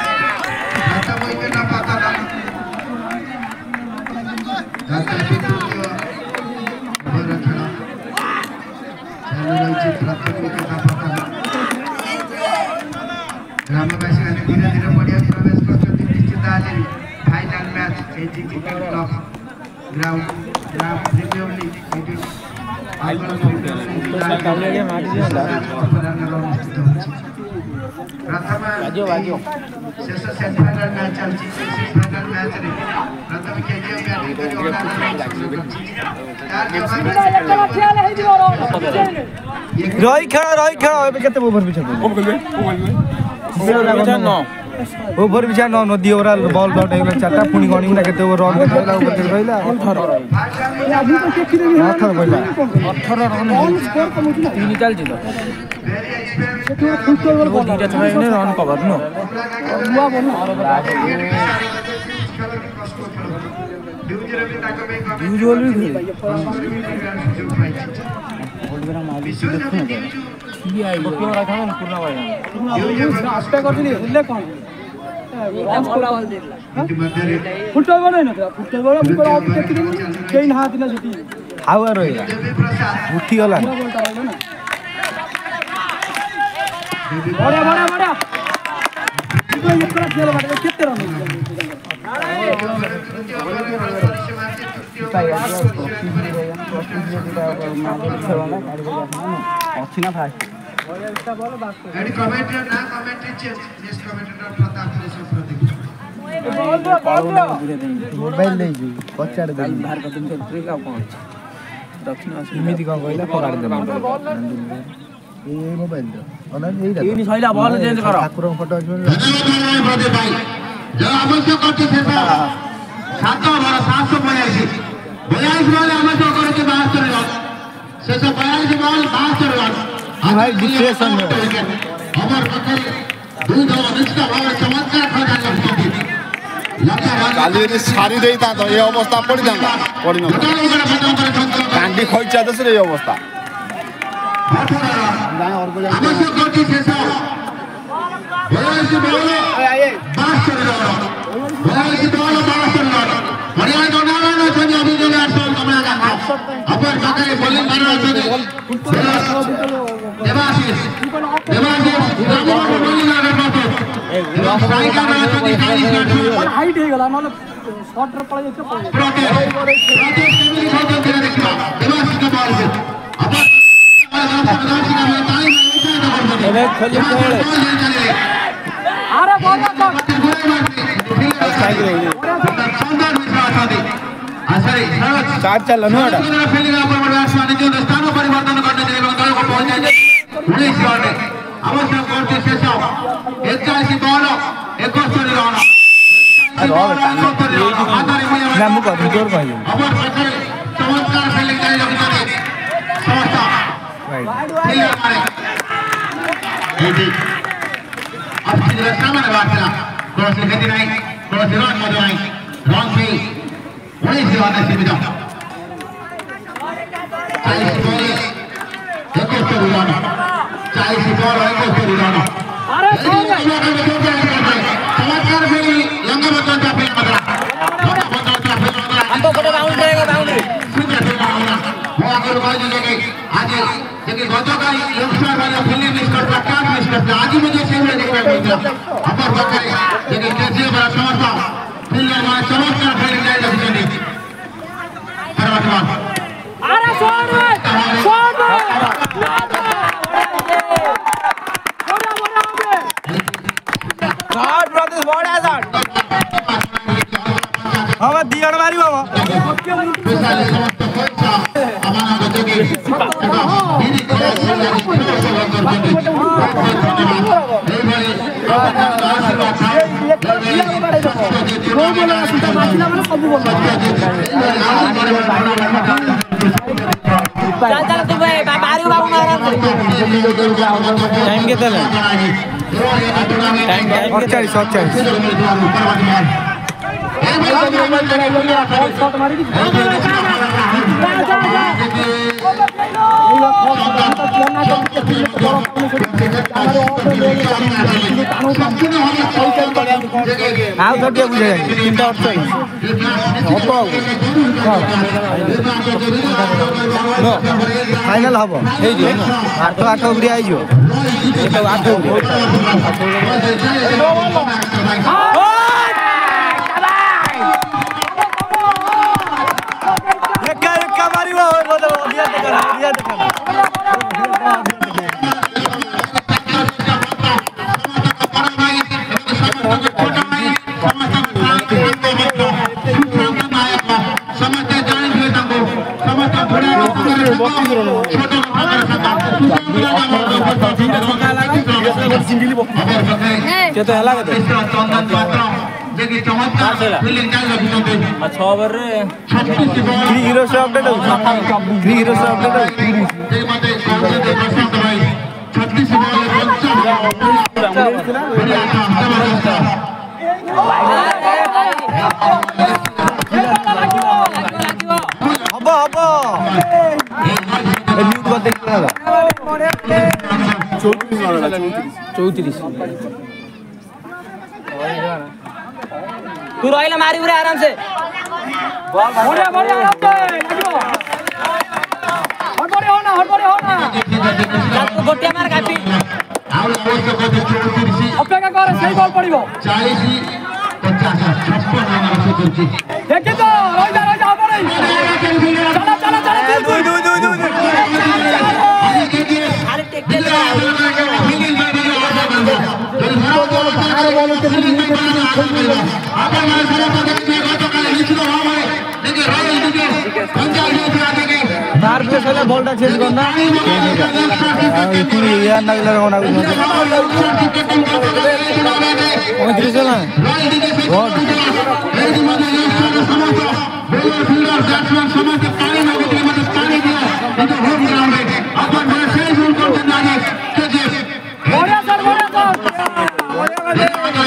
A: ग्रामवासी धीरे धीरे बढ़िया प्रवेश करते निश्चित आज final match AG cricket club ground ग्राम प्रीमियर लीग प्रथम शेष सेमीफाइनल मैच चलछि सेमीफाइनल मैच रे प्रथम केजीएम
C: रही खेल रही खेल एबे केते ओवर पिछा ओवर न ओवर पिछा न नदी ओवर बॉल डॉट हेला चारटा पुनी गणी ना केते ओवर रन खेला ओवर रहिला अठारह अभी तो देखि देबी अठारह पहिला अठारह रन स्कोर कम तीन चल जितो सेठो फुटबॉल बॉल दिटा छय ने रन कवर न बुआ बन यूजुअल भी बोलबेरा माली देखु न की आई बकियो रखा न पूर्ण भाई आस्ते कर दिली ले कोन फुटबॉल बने न फुटबॉल हम पर आप देखि केन हाथ ना छुटी हावा रोइला उठी गला बड़ा बड़ा बड़ा तो ये पूरा खेल बाटे कितने रन अच्छी ना फास्ट
A: एडी कमेंटेटर ना commentary change next commentator Pratap प्रदेश
C: मोबाइल ले जी पचाड़ दे
B: बाहर का तुम ट्रिक आ कौन दक्षिण
C: इमिति का कहला पकाड़ दे ए मोबाइल दो अना एई दा
B: ये सहिला बॉल चेंज करो
C: ठाकुर फोटो अछि
D: जो आवश्यक करते थे सात बड़ा सात सौ बयासी बयालीस बॉल हम तो करके बाहर रन शेष बयालीस बॉल बाहर रन
C: भाई डिप्रेशन में
D: अमर पकड़ दुई दल निश्चित भाव चमत्कार खजा लगती
F: काली सारी देता तो ये अवस्था पड़ी जाता पड़ी न कांडी खोइचा दस रे अवस्था
D: आवश्यक करती शेष बयालीस बॉल बाहर रन बयालीस बॉल बाहर रन बढ़िया दोनाला न छन अभी जो आठ सौ कमला का अपर पकड़े बॉलिंग कर रहा है देवाशीष देवाशीष रामो को बॉलिंग कर रहा है स्ट्राइकर में तो चालीस मिनट
B: हाइट हे गला मतलब शॉट रे पड़ जाते पड़
D: प्रोटेस्ट प्रोटेस्ट केमिली खोज कर देखा देवाशीष का बॉल से अपर देवाशीष का में टाइम में
C: अरे खेल खेल
B: अरे बॉल का
D: सुंदर मिश्रा था आसरे
C: चार चल नो एटा
D: फील्डिंग ऊपर बड़ा आसमान जो स्थान परिवर्तन करने के लिए दल को पहुंच जाए उन्नीस रन आवश्यक करते शेष इक्यासी बॉल इकहत्तर रन
C: ना मुको जोर भाई
D: अमर पकड़ चमत्कार फील्डिंग जारी रखते समस्ता फील्डर मारे जी अब सीधा सामने बात चला क्रॉस लिखती नहीं क्रॉस रन मजा नहीं रन से उन्नीस रन से बिना चालीस बॉल इकहत्तर रन चालीस बॉल इकहत्तर रन
B: अरे
D: चमत्कार फील्डिंग लंगा बच्चा का फील्ड बदला लंगा बच्चा का फील्ड बदला
B: हमको कोई बाउंड्री रहेगा बाउंड्री
D: सुंदर फील्ड बदला वो अगर बाल जगह आज देखिए गतकाल यंगस्टर वाला फील्डिंग मिस करता कैच मिस करता आज मुझे सेम देखने को मिला अपर पकड़े देखिए कैसे बड़ा समझता फील्डर मार चमत्कार फील्डिंग जारी रखते नहीं परमात्मा
B: अरे शॉट में शॉट में
C: शॉट ब्रदर्स बड़ा शॉट हम दियड़ मारी बाबा टाइम कितना है टाइम अड़चालीस अड़चालीस ଆଉ ଥରେ ବୁଝା ଯାଏ ତିନିଟା ଅଠଚାଳିଶ ହବ ଫାଇନାଲ ହବ ହେଇଯିବ ଆଠ ଆଠ ଉପରି ହେଇଯିବ ଆଠ ଏକା ଏକା ମାରିବ केते हला केते
D: चंदन पात्र देखि चमत्कार फील्डिंग जारी रखते
E: छह ओवर रे
C: थ्री हीरो से अपडेट हो थ्री हीरो से अपडेट हो
D: जे मते कांग्रेस के प्रशांत भाई छत्तीस बॉल बढ़िया
C: हबो हबो म्यूट कर देखना चौंतीस
B: तू रहिला मारी उरे आराम से बढ़िया बढ़िया आराम से लागियो हट बढ़िया हो ना हट बढ़िया हो ना तू गोटिया मार काटी
D: आउ अवश्य कते चौंतीस
B: अपेक्षा कर सही बॉल पड़िबो
D: चालीस पचास छप्पन रन आवश्यक करछि
B: देखे तो रहि जा रहि जा हबो रे चला चला चला
C: दू दू दू दू
B: अरे टेके
C: बार पे सला बॉलटा चेंज करना इतनी यार ना लगाना उनतीस ना बहुत
D: बॉलर फील्डर बैट्समैन समस्त पानी में उतरे मतलब पानी दिया ये तो होम ग्राउंड है अपन बड़े सही रूल करते जाने के
B: बढ़िया सर बढ़िया सर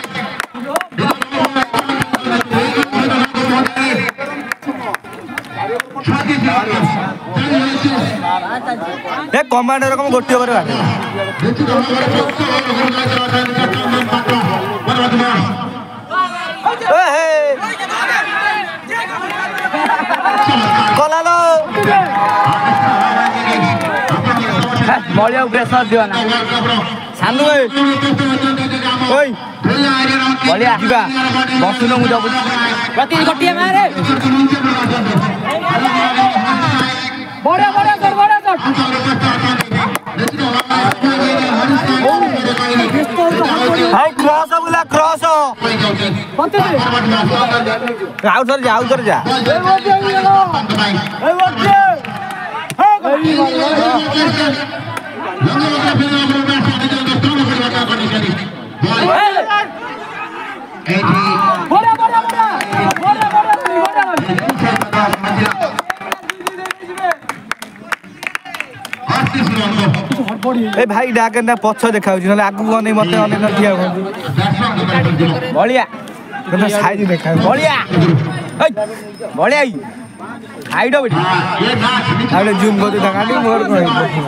C: ए कमांडर को गोटी ओवर बाटे ए हे कलालो
B: बढ़िया प्रेशर दियो ना
C: सानू ए ओई
B: बढ़िया
C: जीवा बसुनो मु जब
B: प्रति गोटिया मारे बढ़िया बढ़िया सर बढ़िया सर
C: हाय क्रॉस बुला क्रॉस
B: पंते
C: आउट सर जा आउट सर जा
B: ए बच्चे ए बच्चे बढ़िया बढ़िया बढ़िया
C: ए भाई डाके ना पछ देखा होची नले आगु गने मते अने न दिया
B: बढ़िया
C: कना साइज देखा
B: बढ़िया बढ़िया हाइड बेटी
C: आले जूम गति दगानी मोर को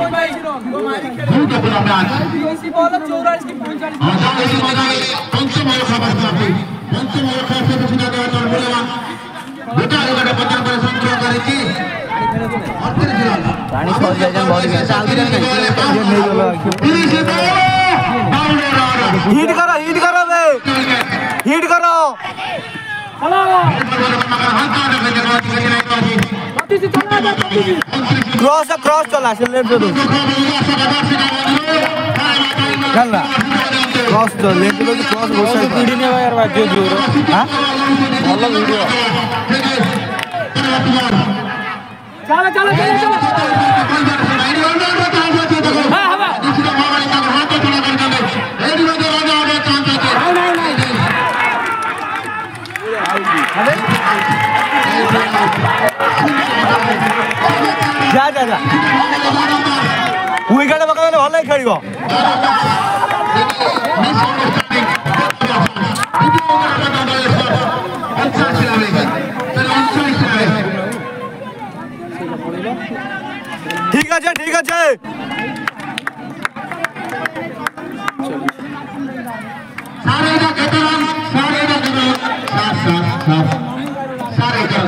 B: पानी छोड़ दे जन बहुत गया चाल दे नहीं
C: हिट करो हिट करो बे हिट करो क्रॉस क्रॉस चला से लेफ्ट दो चल क्रॉस तो लेफ्ट दो क्रॉस बहुत सारी वीडियो नहीं यार बात जो जो हां ଭଲ वीडियो
B: चलो चलो चलो चलो हां हां
C: जा जा जा विकेट पकाने भल ही खेल ठीक है ठीक है
D: सारे का कैप्टन सारे का कैप्टन साफ साफ साफ सारे का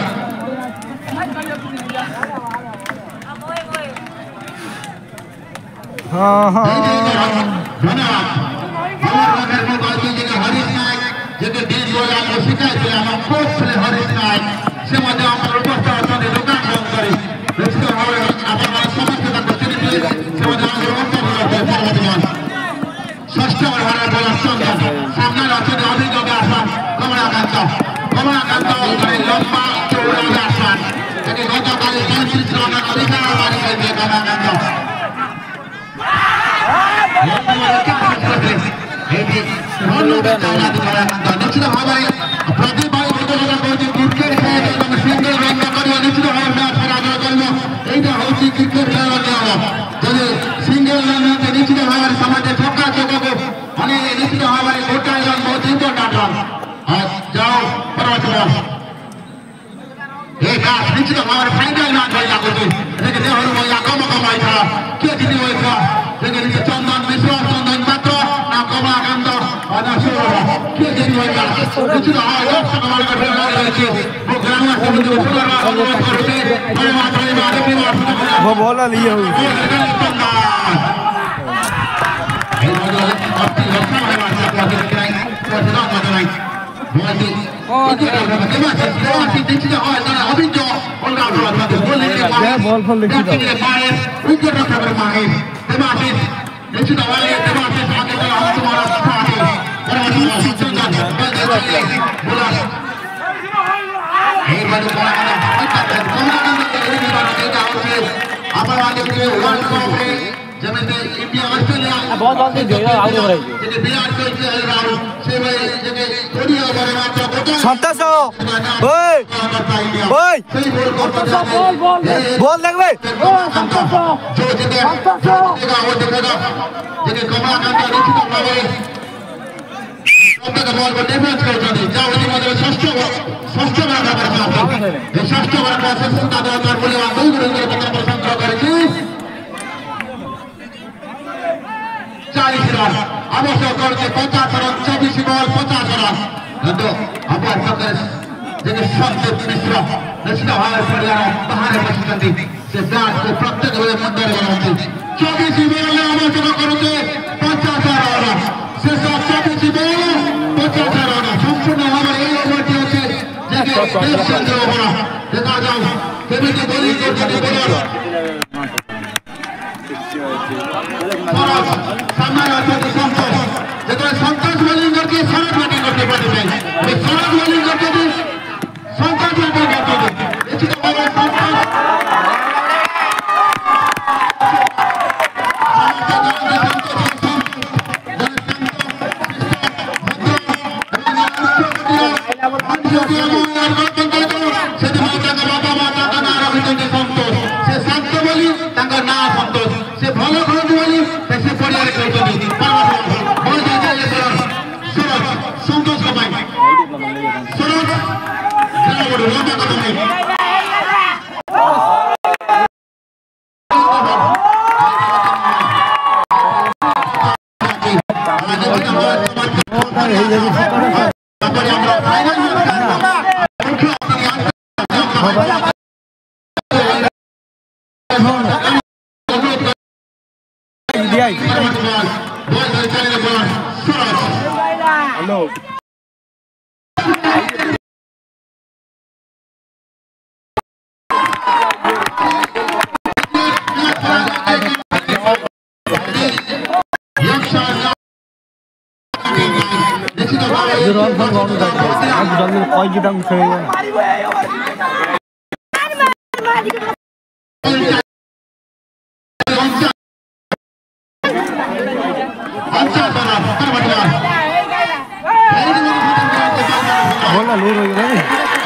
C: हाँ हाँ
D: धन्यवाद हमारे घर में बात कीजिएगा हरीश नायक जगह देश वाला को शिकायत किया हम कोच से हरीश नायक से मजा हम उपस्थित होने लोगों को करी इसको हमारे अपना समस्त का क्वेश्चन से मजा हम लोगों को धन्यवाद षष्ठ और हमारा बोला संग सामने रास्ते में अभी जो आसान कमला कांता कमला कांता और लंबा चौड़ा आसान लेकिन गौतम काली कैंसिल चलाना अधिकार हमारे कर दिया कमला कांता निश्चित भाव प्रदीप भाई क्रिकेट सिंगल रन निश्चित भाव मैच यहाँ हूँ क्रिकेट खेल जब सिंगल रन निश्चित भाव समाज छक्का चौक को निश्चित भाव गोटाए रन बहुत इंपोर्टाट रन जाओ परवाच निश्चित भाव फाइनल मैच होगा कम कमाई था किए जीति होता लेकिन चंदन मिश्र चंदन मात्र ना कमला कांत आधा सोलह किए जीति होगा निश्चित भाव दर्शक वर्ग रही वो ग्रामवासी बंधु अनुरोध करते बड़े मात्रा में आगे भी
C: वो बोला लिए हुई बॉल फॉल लिखी दो
D: विकेट रखा कर माहिर देवाशीष निश्चित हवाले देवाशीष आगे चला हम तुम्हारा साथ है परवासी चंदन बोला एक बार बोला कमला कांत के लिए बात कहता हूं अपन वाले के वर्ल्ड कप में ଯେମିତି ଇଣ୍ଡିଆ ଅଷ୍ଟ୍ରେଲିଆ
B: बहुत जल्दी जोयो आउट हो रही
D: ଯେକି ବିରାଟ କୋହଲି ହେଲାରୁ ସେ ଭାଇ ଯେକି କୋଡିଏ ଓଭର ମାତ୍ର ଗୋଟେ
C: ସନ୍ତୋଷ ଓଏ ଓଏ
B: बॉल बॉल
C: बोल देख बे
D: जो ଯେକି ଦେଖା ଓ ଦେଖା ଯେକି କମଳାକାନ୍ତ ନିଶ୍ଚିତ ଭାବରେ ପ୍ରତ୍ୟେକ ବଲ୍ କୁ ଡିଫେନ୍ସ କରୁଛନ୍ତି ଯାହା ହଉଛି ମଧ୍ୟ ଷଷ୍ଠ ଷଷ୍ଠ ବାର ଭାବରେ ଏ ଷଷ୍ଠ ବାର କ୍ଲାସରେ ସୁତା ଦରକାର ବୋଲି ଦୁଇ ଗୁରୁଙ୍କର ପତ୍ର ସଂଗ୍ରହ କରିଛି चालीस रन आवश्यक करके पचास रन चौबीस बॉल पचास रन तो अपार कांग्रेस जेके संदीप मिश्र निश्चित भाव पड़िया बाहर बसुचंती से बैट को प्रत्येक वे मुंडरे बनाउछी चौबीस बॉल आवश्यक करके पचास रन से चौबीस बॉल पचास रन संपूर्ण भाव ए ओवरटी अछि जेके देश चंद्र ओवर देखा जाऊ केमिति बॉलिंग करछी बॉलर सामने आता है संतोष जेकर संतोष बॉलिंग करके सरल बैटिंग करके पड़े हैं ये सरल बॉलिंग करके भी संतोष बैटिंग करते हैं इसी का मतलब संतोष से शांत बोली तांका ना संतोष से भलो खेलते बोली से पड़िया रे खेलते बोल दे दे सूरज संतोष का भाई सूरज जरा बड़ो लंबा कदम है
C: हेलो जल्दी कोई गिटार खेलेगा बोला लो रही है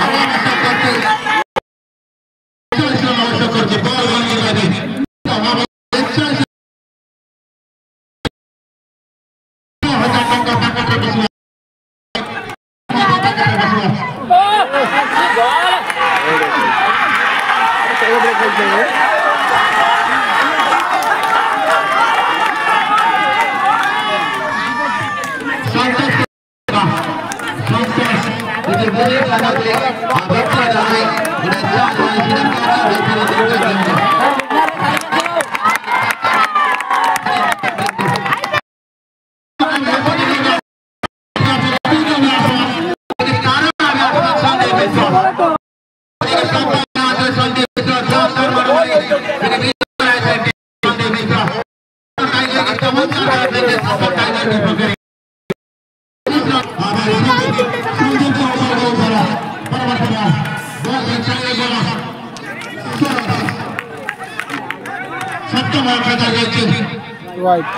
C: Right.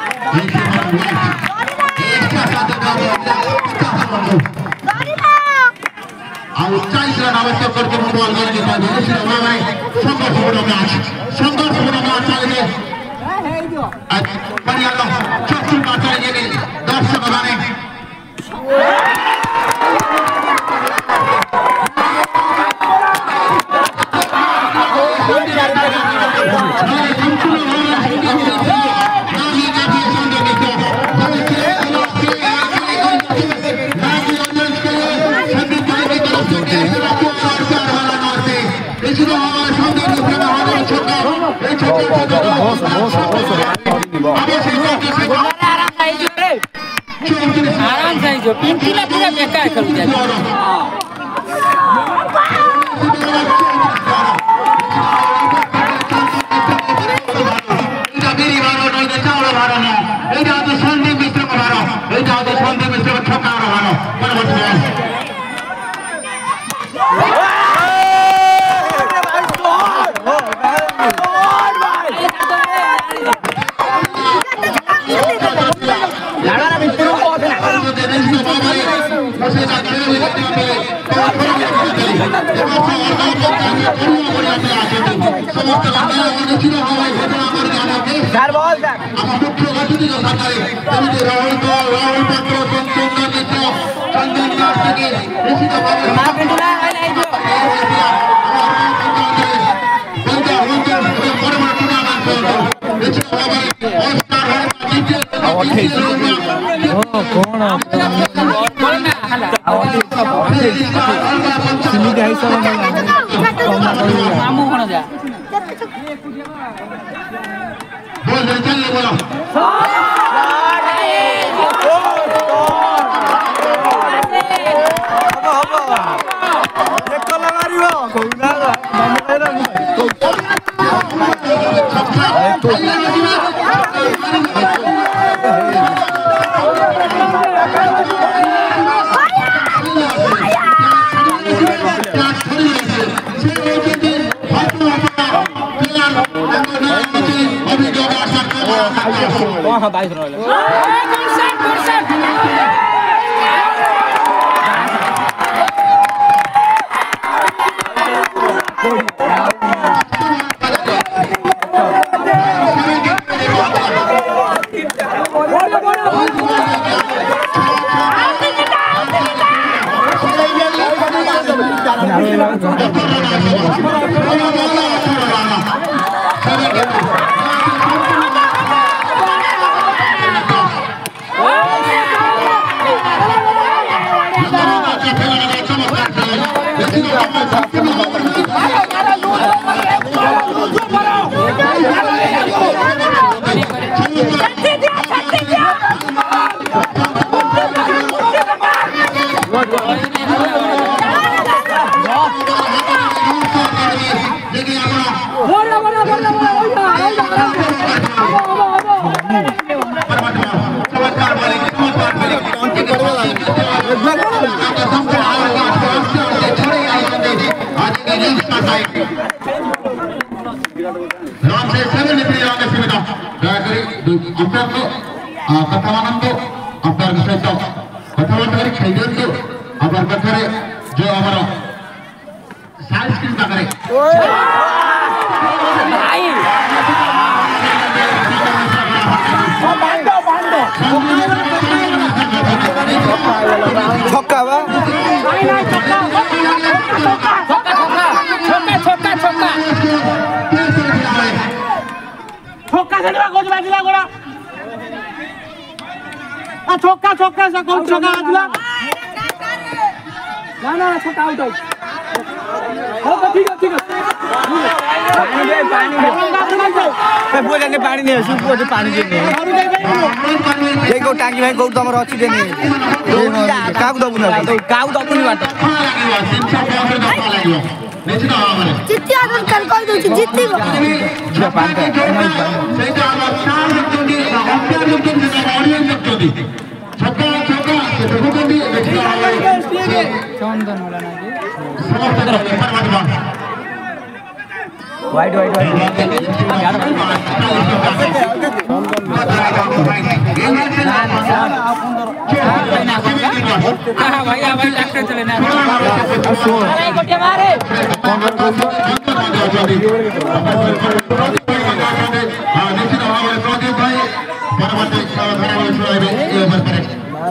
D: चालीस रन आवश्यक करके बॉल करके भाई संघर्ष पूर्ण मैच संघर्ष पूर्ण मैच चलिए बढ़िया लो चौथी बार चलेंगे दर्शक गाने
B: आराम से जो पिंकीला पूरा बेकार कर दिया
D: मेरी बारो नल दे चावल बारो ना ए जा तो संदीप मिश्र को बारो ए जा तो संदीप मिश्र को ठोका बारो बराबर है
B: भाई
C: चार बॉल चार हाँ बाईस रन छक्का बा
B: छोका छोका से कौन छोका आजला ना ना छोका आउट हो तो ठीक है ठीक है पानी दे पानी दे
C: ए बोले ने पानी दे सुप को पानी दे ए को टांगी भाई को तमर अछि देनी काउ दबु ना काउ दबु नि बात
G: जित्ती आदर कर कोई दो जित्ती गो
C: जे पानी
D: ସେଇଟା ଆମ ଚାर ଲୋକଟି ଅମ୍ପାୟର ଲୋକଟି ଅଡିଏନ୍ସ ଲୋକଟି ଛକା ଛକା ସେ ଦେଖୁଛନ୍ତି
B: चंदन वाला ना जी
D: ସମସ୍ତ ରେଫର ମାରିବା
C: वाइड वाइड वाइड
B: हां भैया भाई डॉक्टर चले ना अरे गोटिया मारे
D: हां निश्चित भाବରେ ପ୍ରଦୀପ ଭାଇ ପରବର୍ତ୍ତୀ ଖେଳାଳି ଖେଳାଇବେ ଏ ଓଭର ପରେ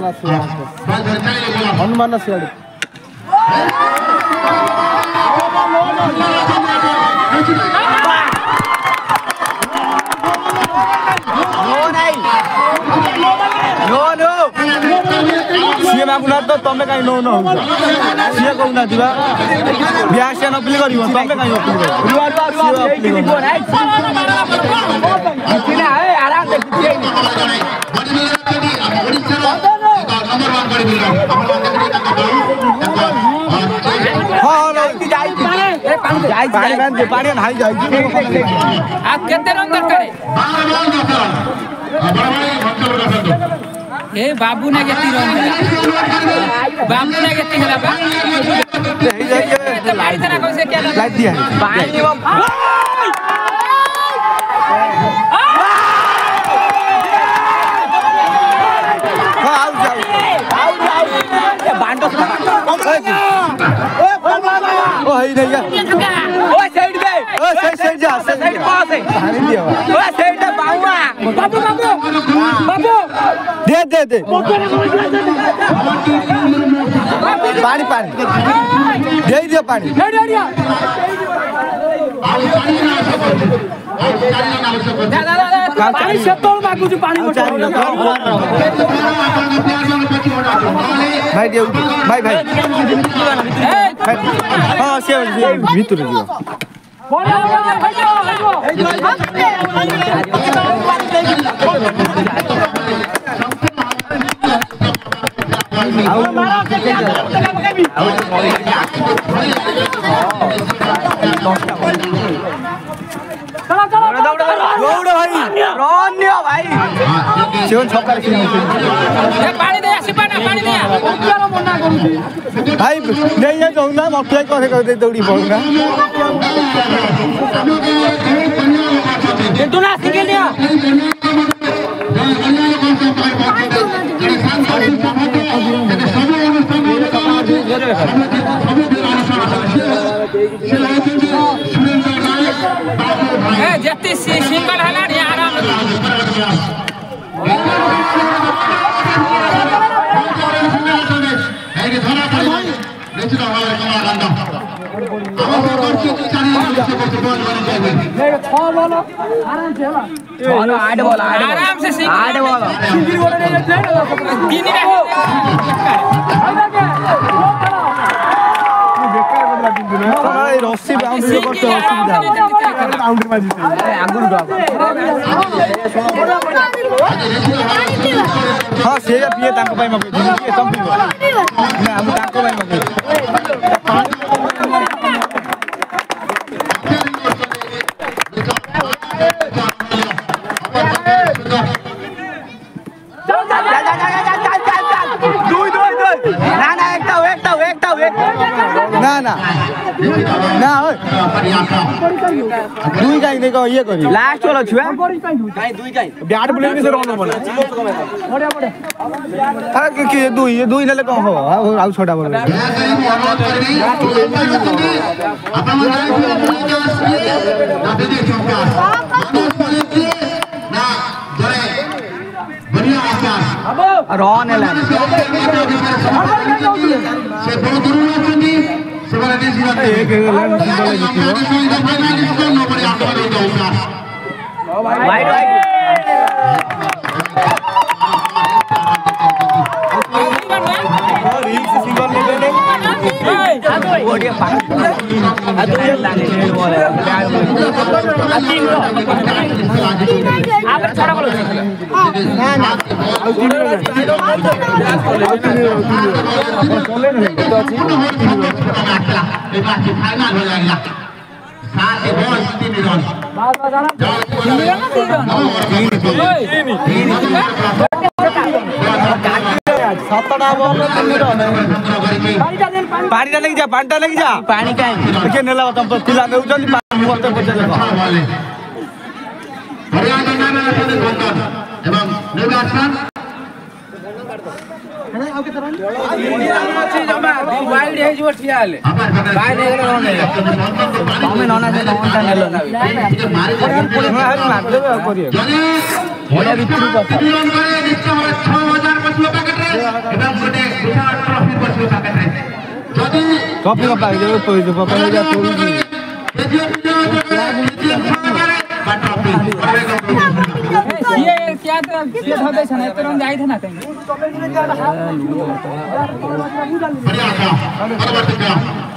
C: हनुमान सियाड़ी नो नो सीए मागुना तो तमे काई नो नो सीए कहूना दिबा ब्यास न अपील करियो तमे काई अपील करियो रुआ रुआ अपील करियो किना है आराम से कुछ पानी पानी पानी नहाई जाए
B: आप कितने रन दरकार है ए बाबू ने कितनी रन बाबू ने कितनी खेला बा तो लाइट ना कैसे क्या
C: लाइट दिया है
B: पानी वो
C: आओ जाओ आओ जाओ बांडो ओ हई नहीं ओ साइड पे ओ साइड साइड जा साइड पास है
B: बाबू बाबू बाबू
C: दे दे दे पानी पानी दे दियो पानी
B: पानी सेतोल मागु छु पानी
C: भाई दे भाई भाई हां से भितर दियो दौड़ भाई रन भाई जीवन छक्का
B: पानी दे आसी पानी पानी दे मना करू
C: भाई नहीं जाए कहूँ ना मक्का कथे कथे दौड़ी पड़ूंगा
B: तू ना सिखे लिया ए जति सिंगल हला नि आराम आराम से आठ बॉल तीन
C: रस्सी बाउंड्री करते असुविधा बाउंड्री मारी आगुर हाँ से पिए तांको पाई मके दिए तम पिबो ना हम तांको पाई मके ना ना ना हो दुई काई देखो ये करी लास्ट वाला छुआ काई दुई काई ब्याट बोले से रन बना बड़े बड़े अरे के के दुई ये दुई नेले कम हो आउ छोटा बोल रन है एक वाइड वाइड रील्स सिंगल ले ले ओडिया पास अदु लाने बोल आप छोड़ा बोलो ना ना चले नहीं तो अच्छी फाइनल हो जाएगा सात बॉल तीन रन बस बस आराम तीन रन सतटा बॉल तीन रन पानी डाल जा पानी डाल जा पानी काहे के नेला तुम पिला नेउचंदी पानी मते पचे देखो
D: हरियाणा में असन बंदर एवं निर्वाचन
B: वाइड है जो ठियाले वाइड है रन है हमें नना से नौटा नेलो ना मार मार देबे करियो होया भितरु का
D: रन करे निश्चय छह हज़ार पछुआ पैकेट रे एवं गोटे विशाल ट्रॉफी पछुआ पैकेट रे जदी
C: ट्रॉफी का पैकेट जो तो जो पकड़ जा तोड़ी
B: ये क्या तो ये होते छ ना तुरंत जाई थे ना कहीं
D: बढ़िया था परवर्ती का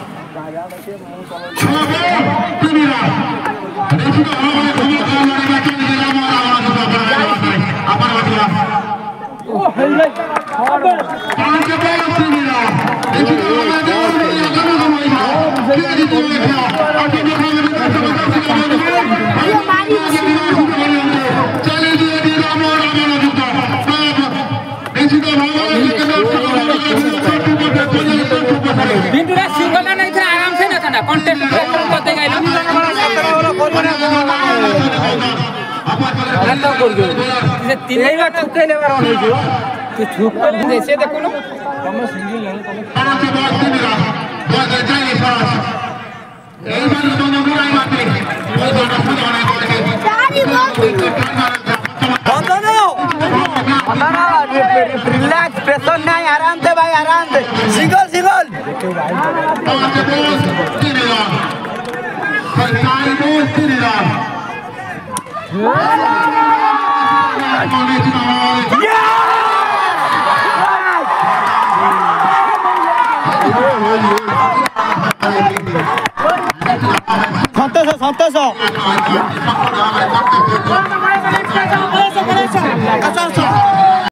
D: छोड़ो तिमीरा देखो हमारे को काम लगा के निकला मारा आवाज का अपन बतिया
B: ओ हेले
D: पांच के बॉल तिमीरा देखो हमारे को जल्दी बोल गया आगे देखो ये मारी चले दिए दिला मोरा मोरा जुटा देखो
B: बिंदुरा सिंगल नहीं था आराम से ना था ना कांटेस्ट करते गए ना कर दो ये तीन बार ठुके ले बार होने जो तू ठुके ले जैसे देखो ना हम सिंगल नहीं
D: पांच के बाद मेरा बहुत जाए साहब एक बार दोनों बुराई बात है वो दोनों सुनाने को
G: चार ही
C: ସନ୍ତୋଷ ସନ୍ତୋଷ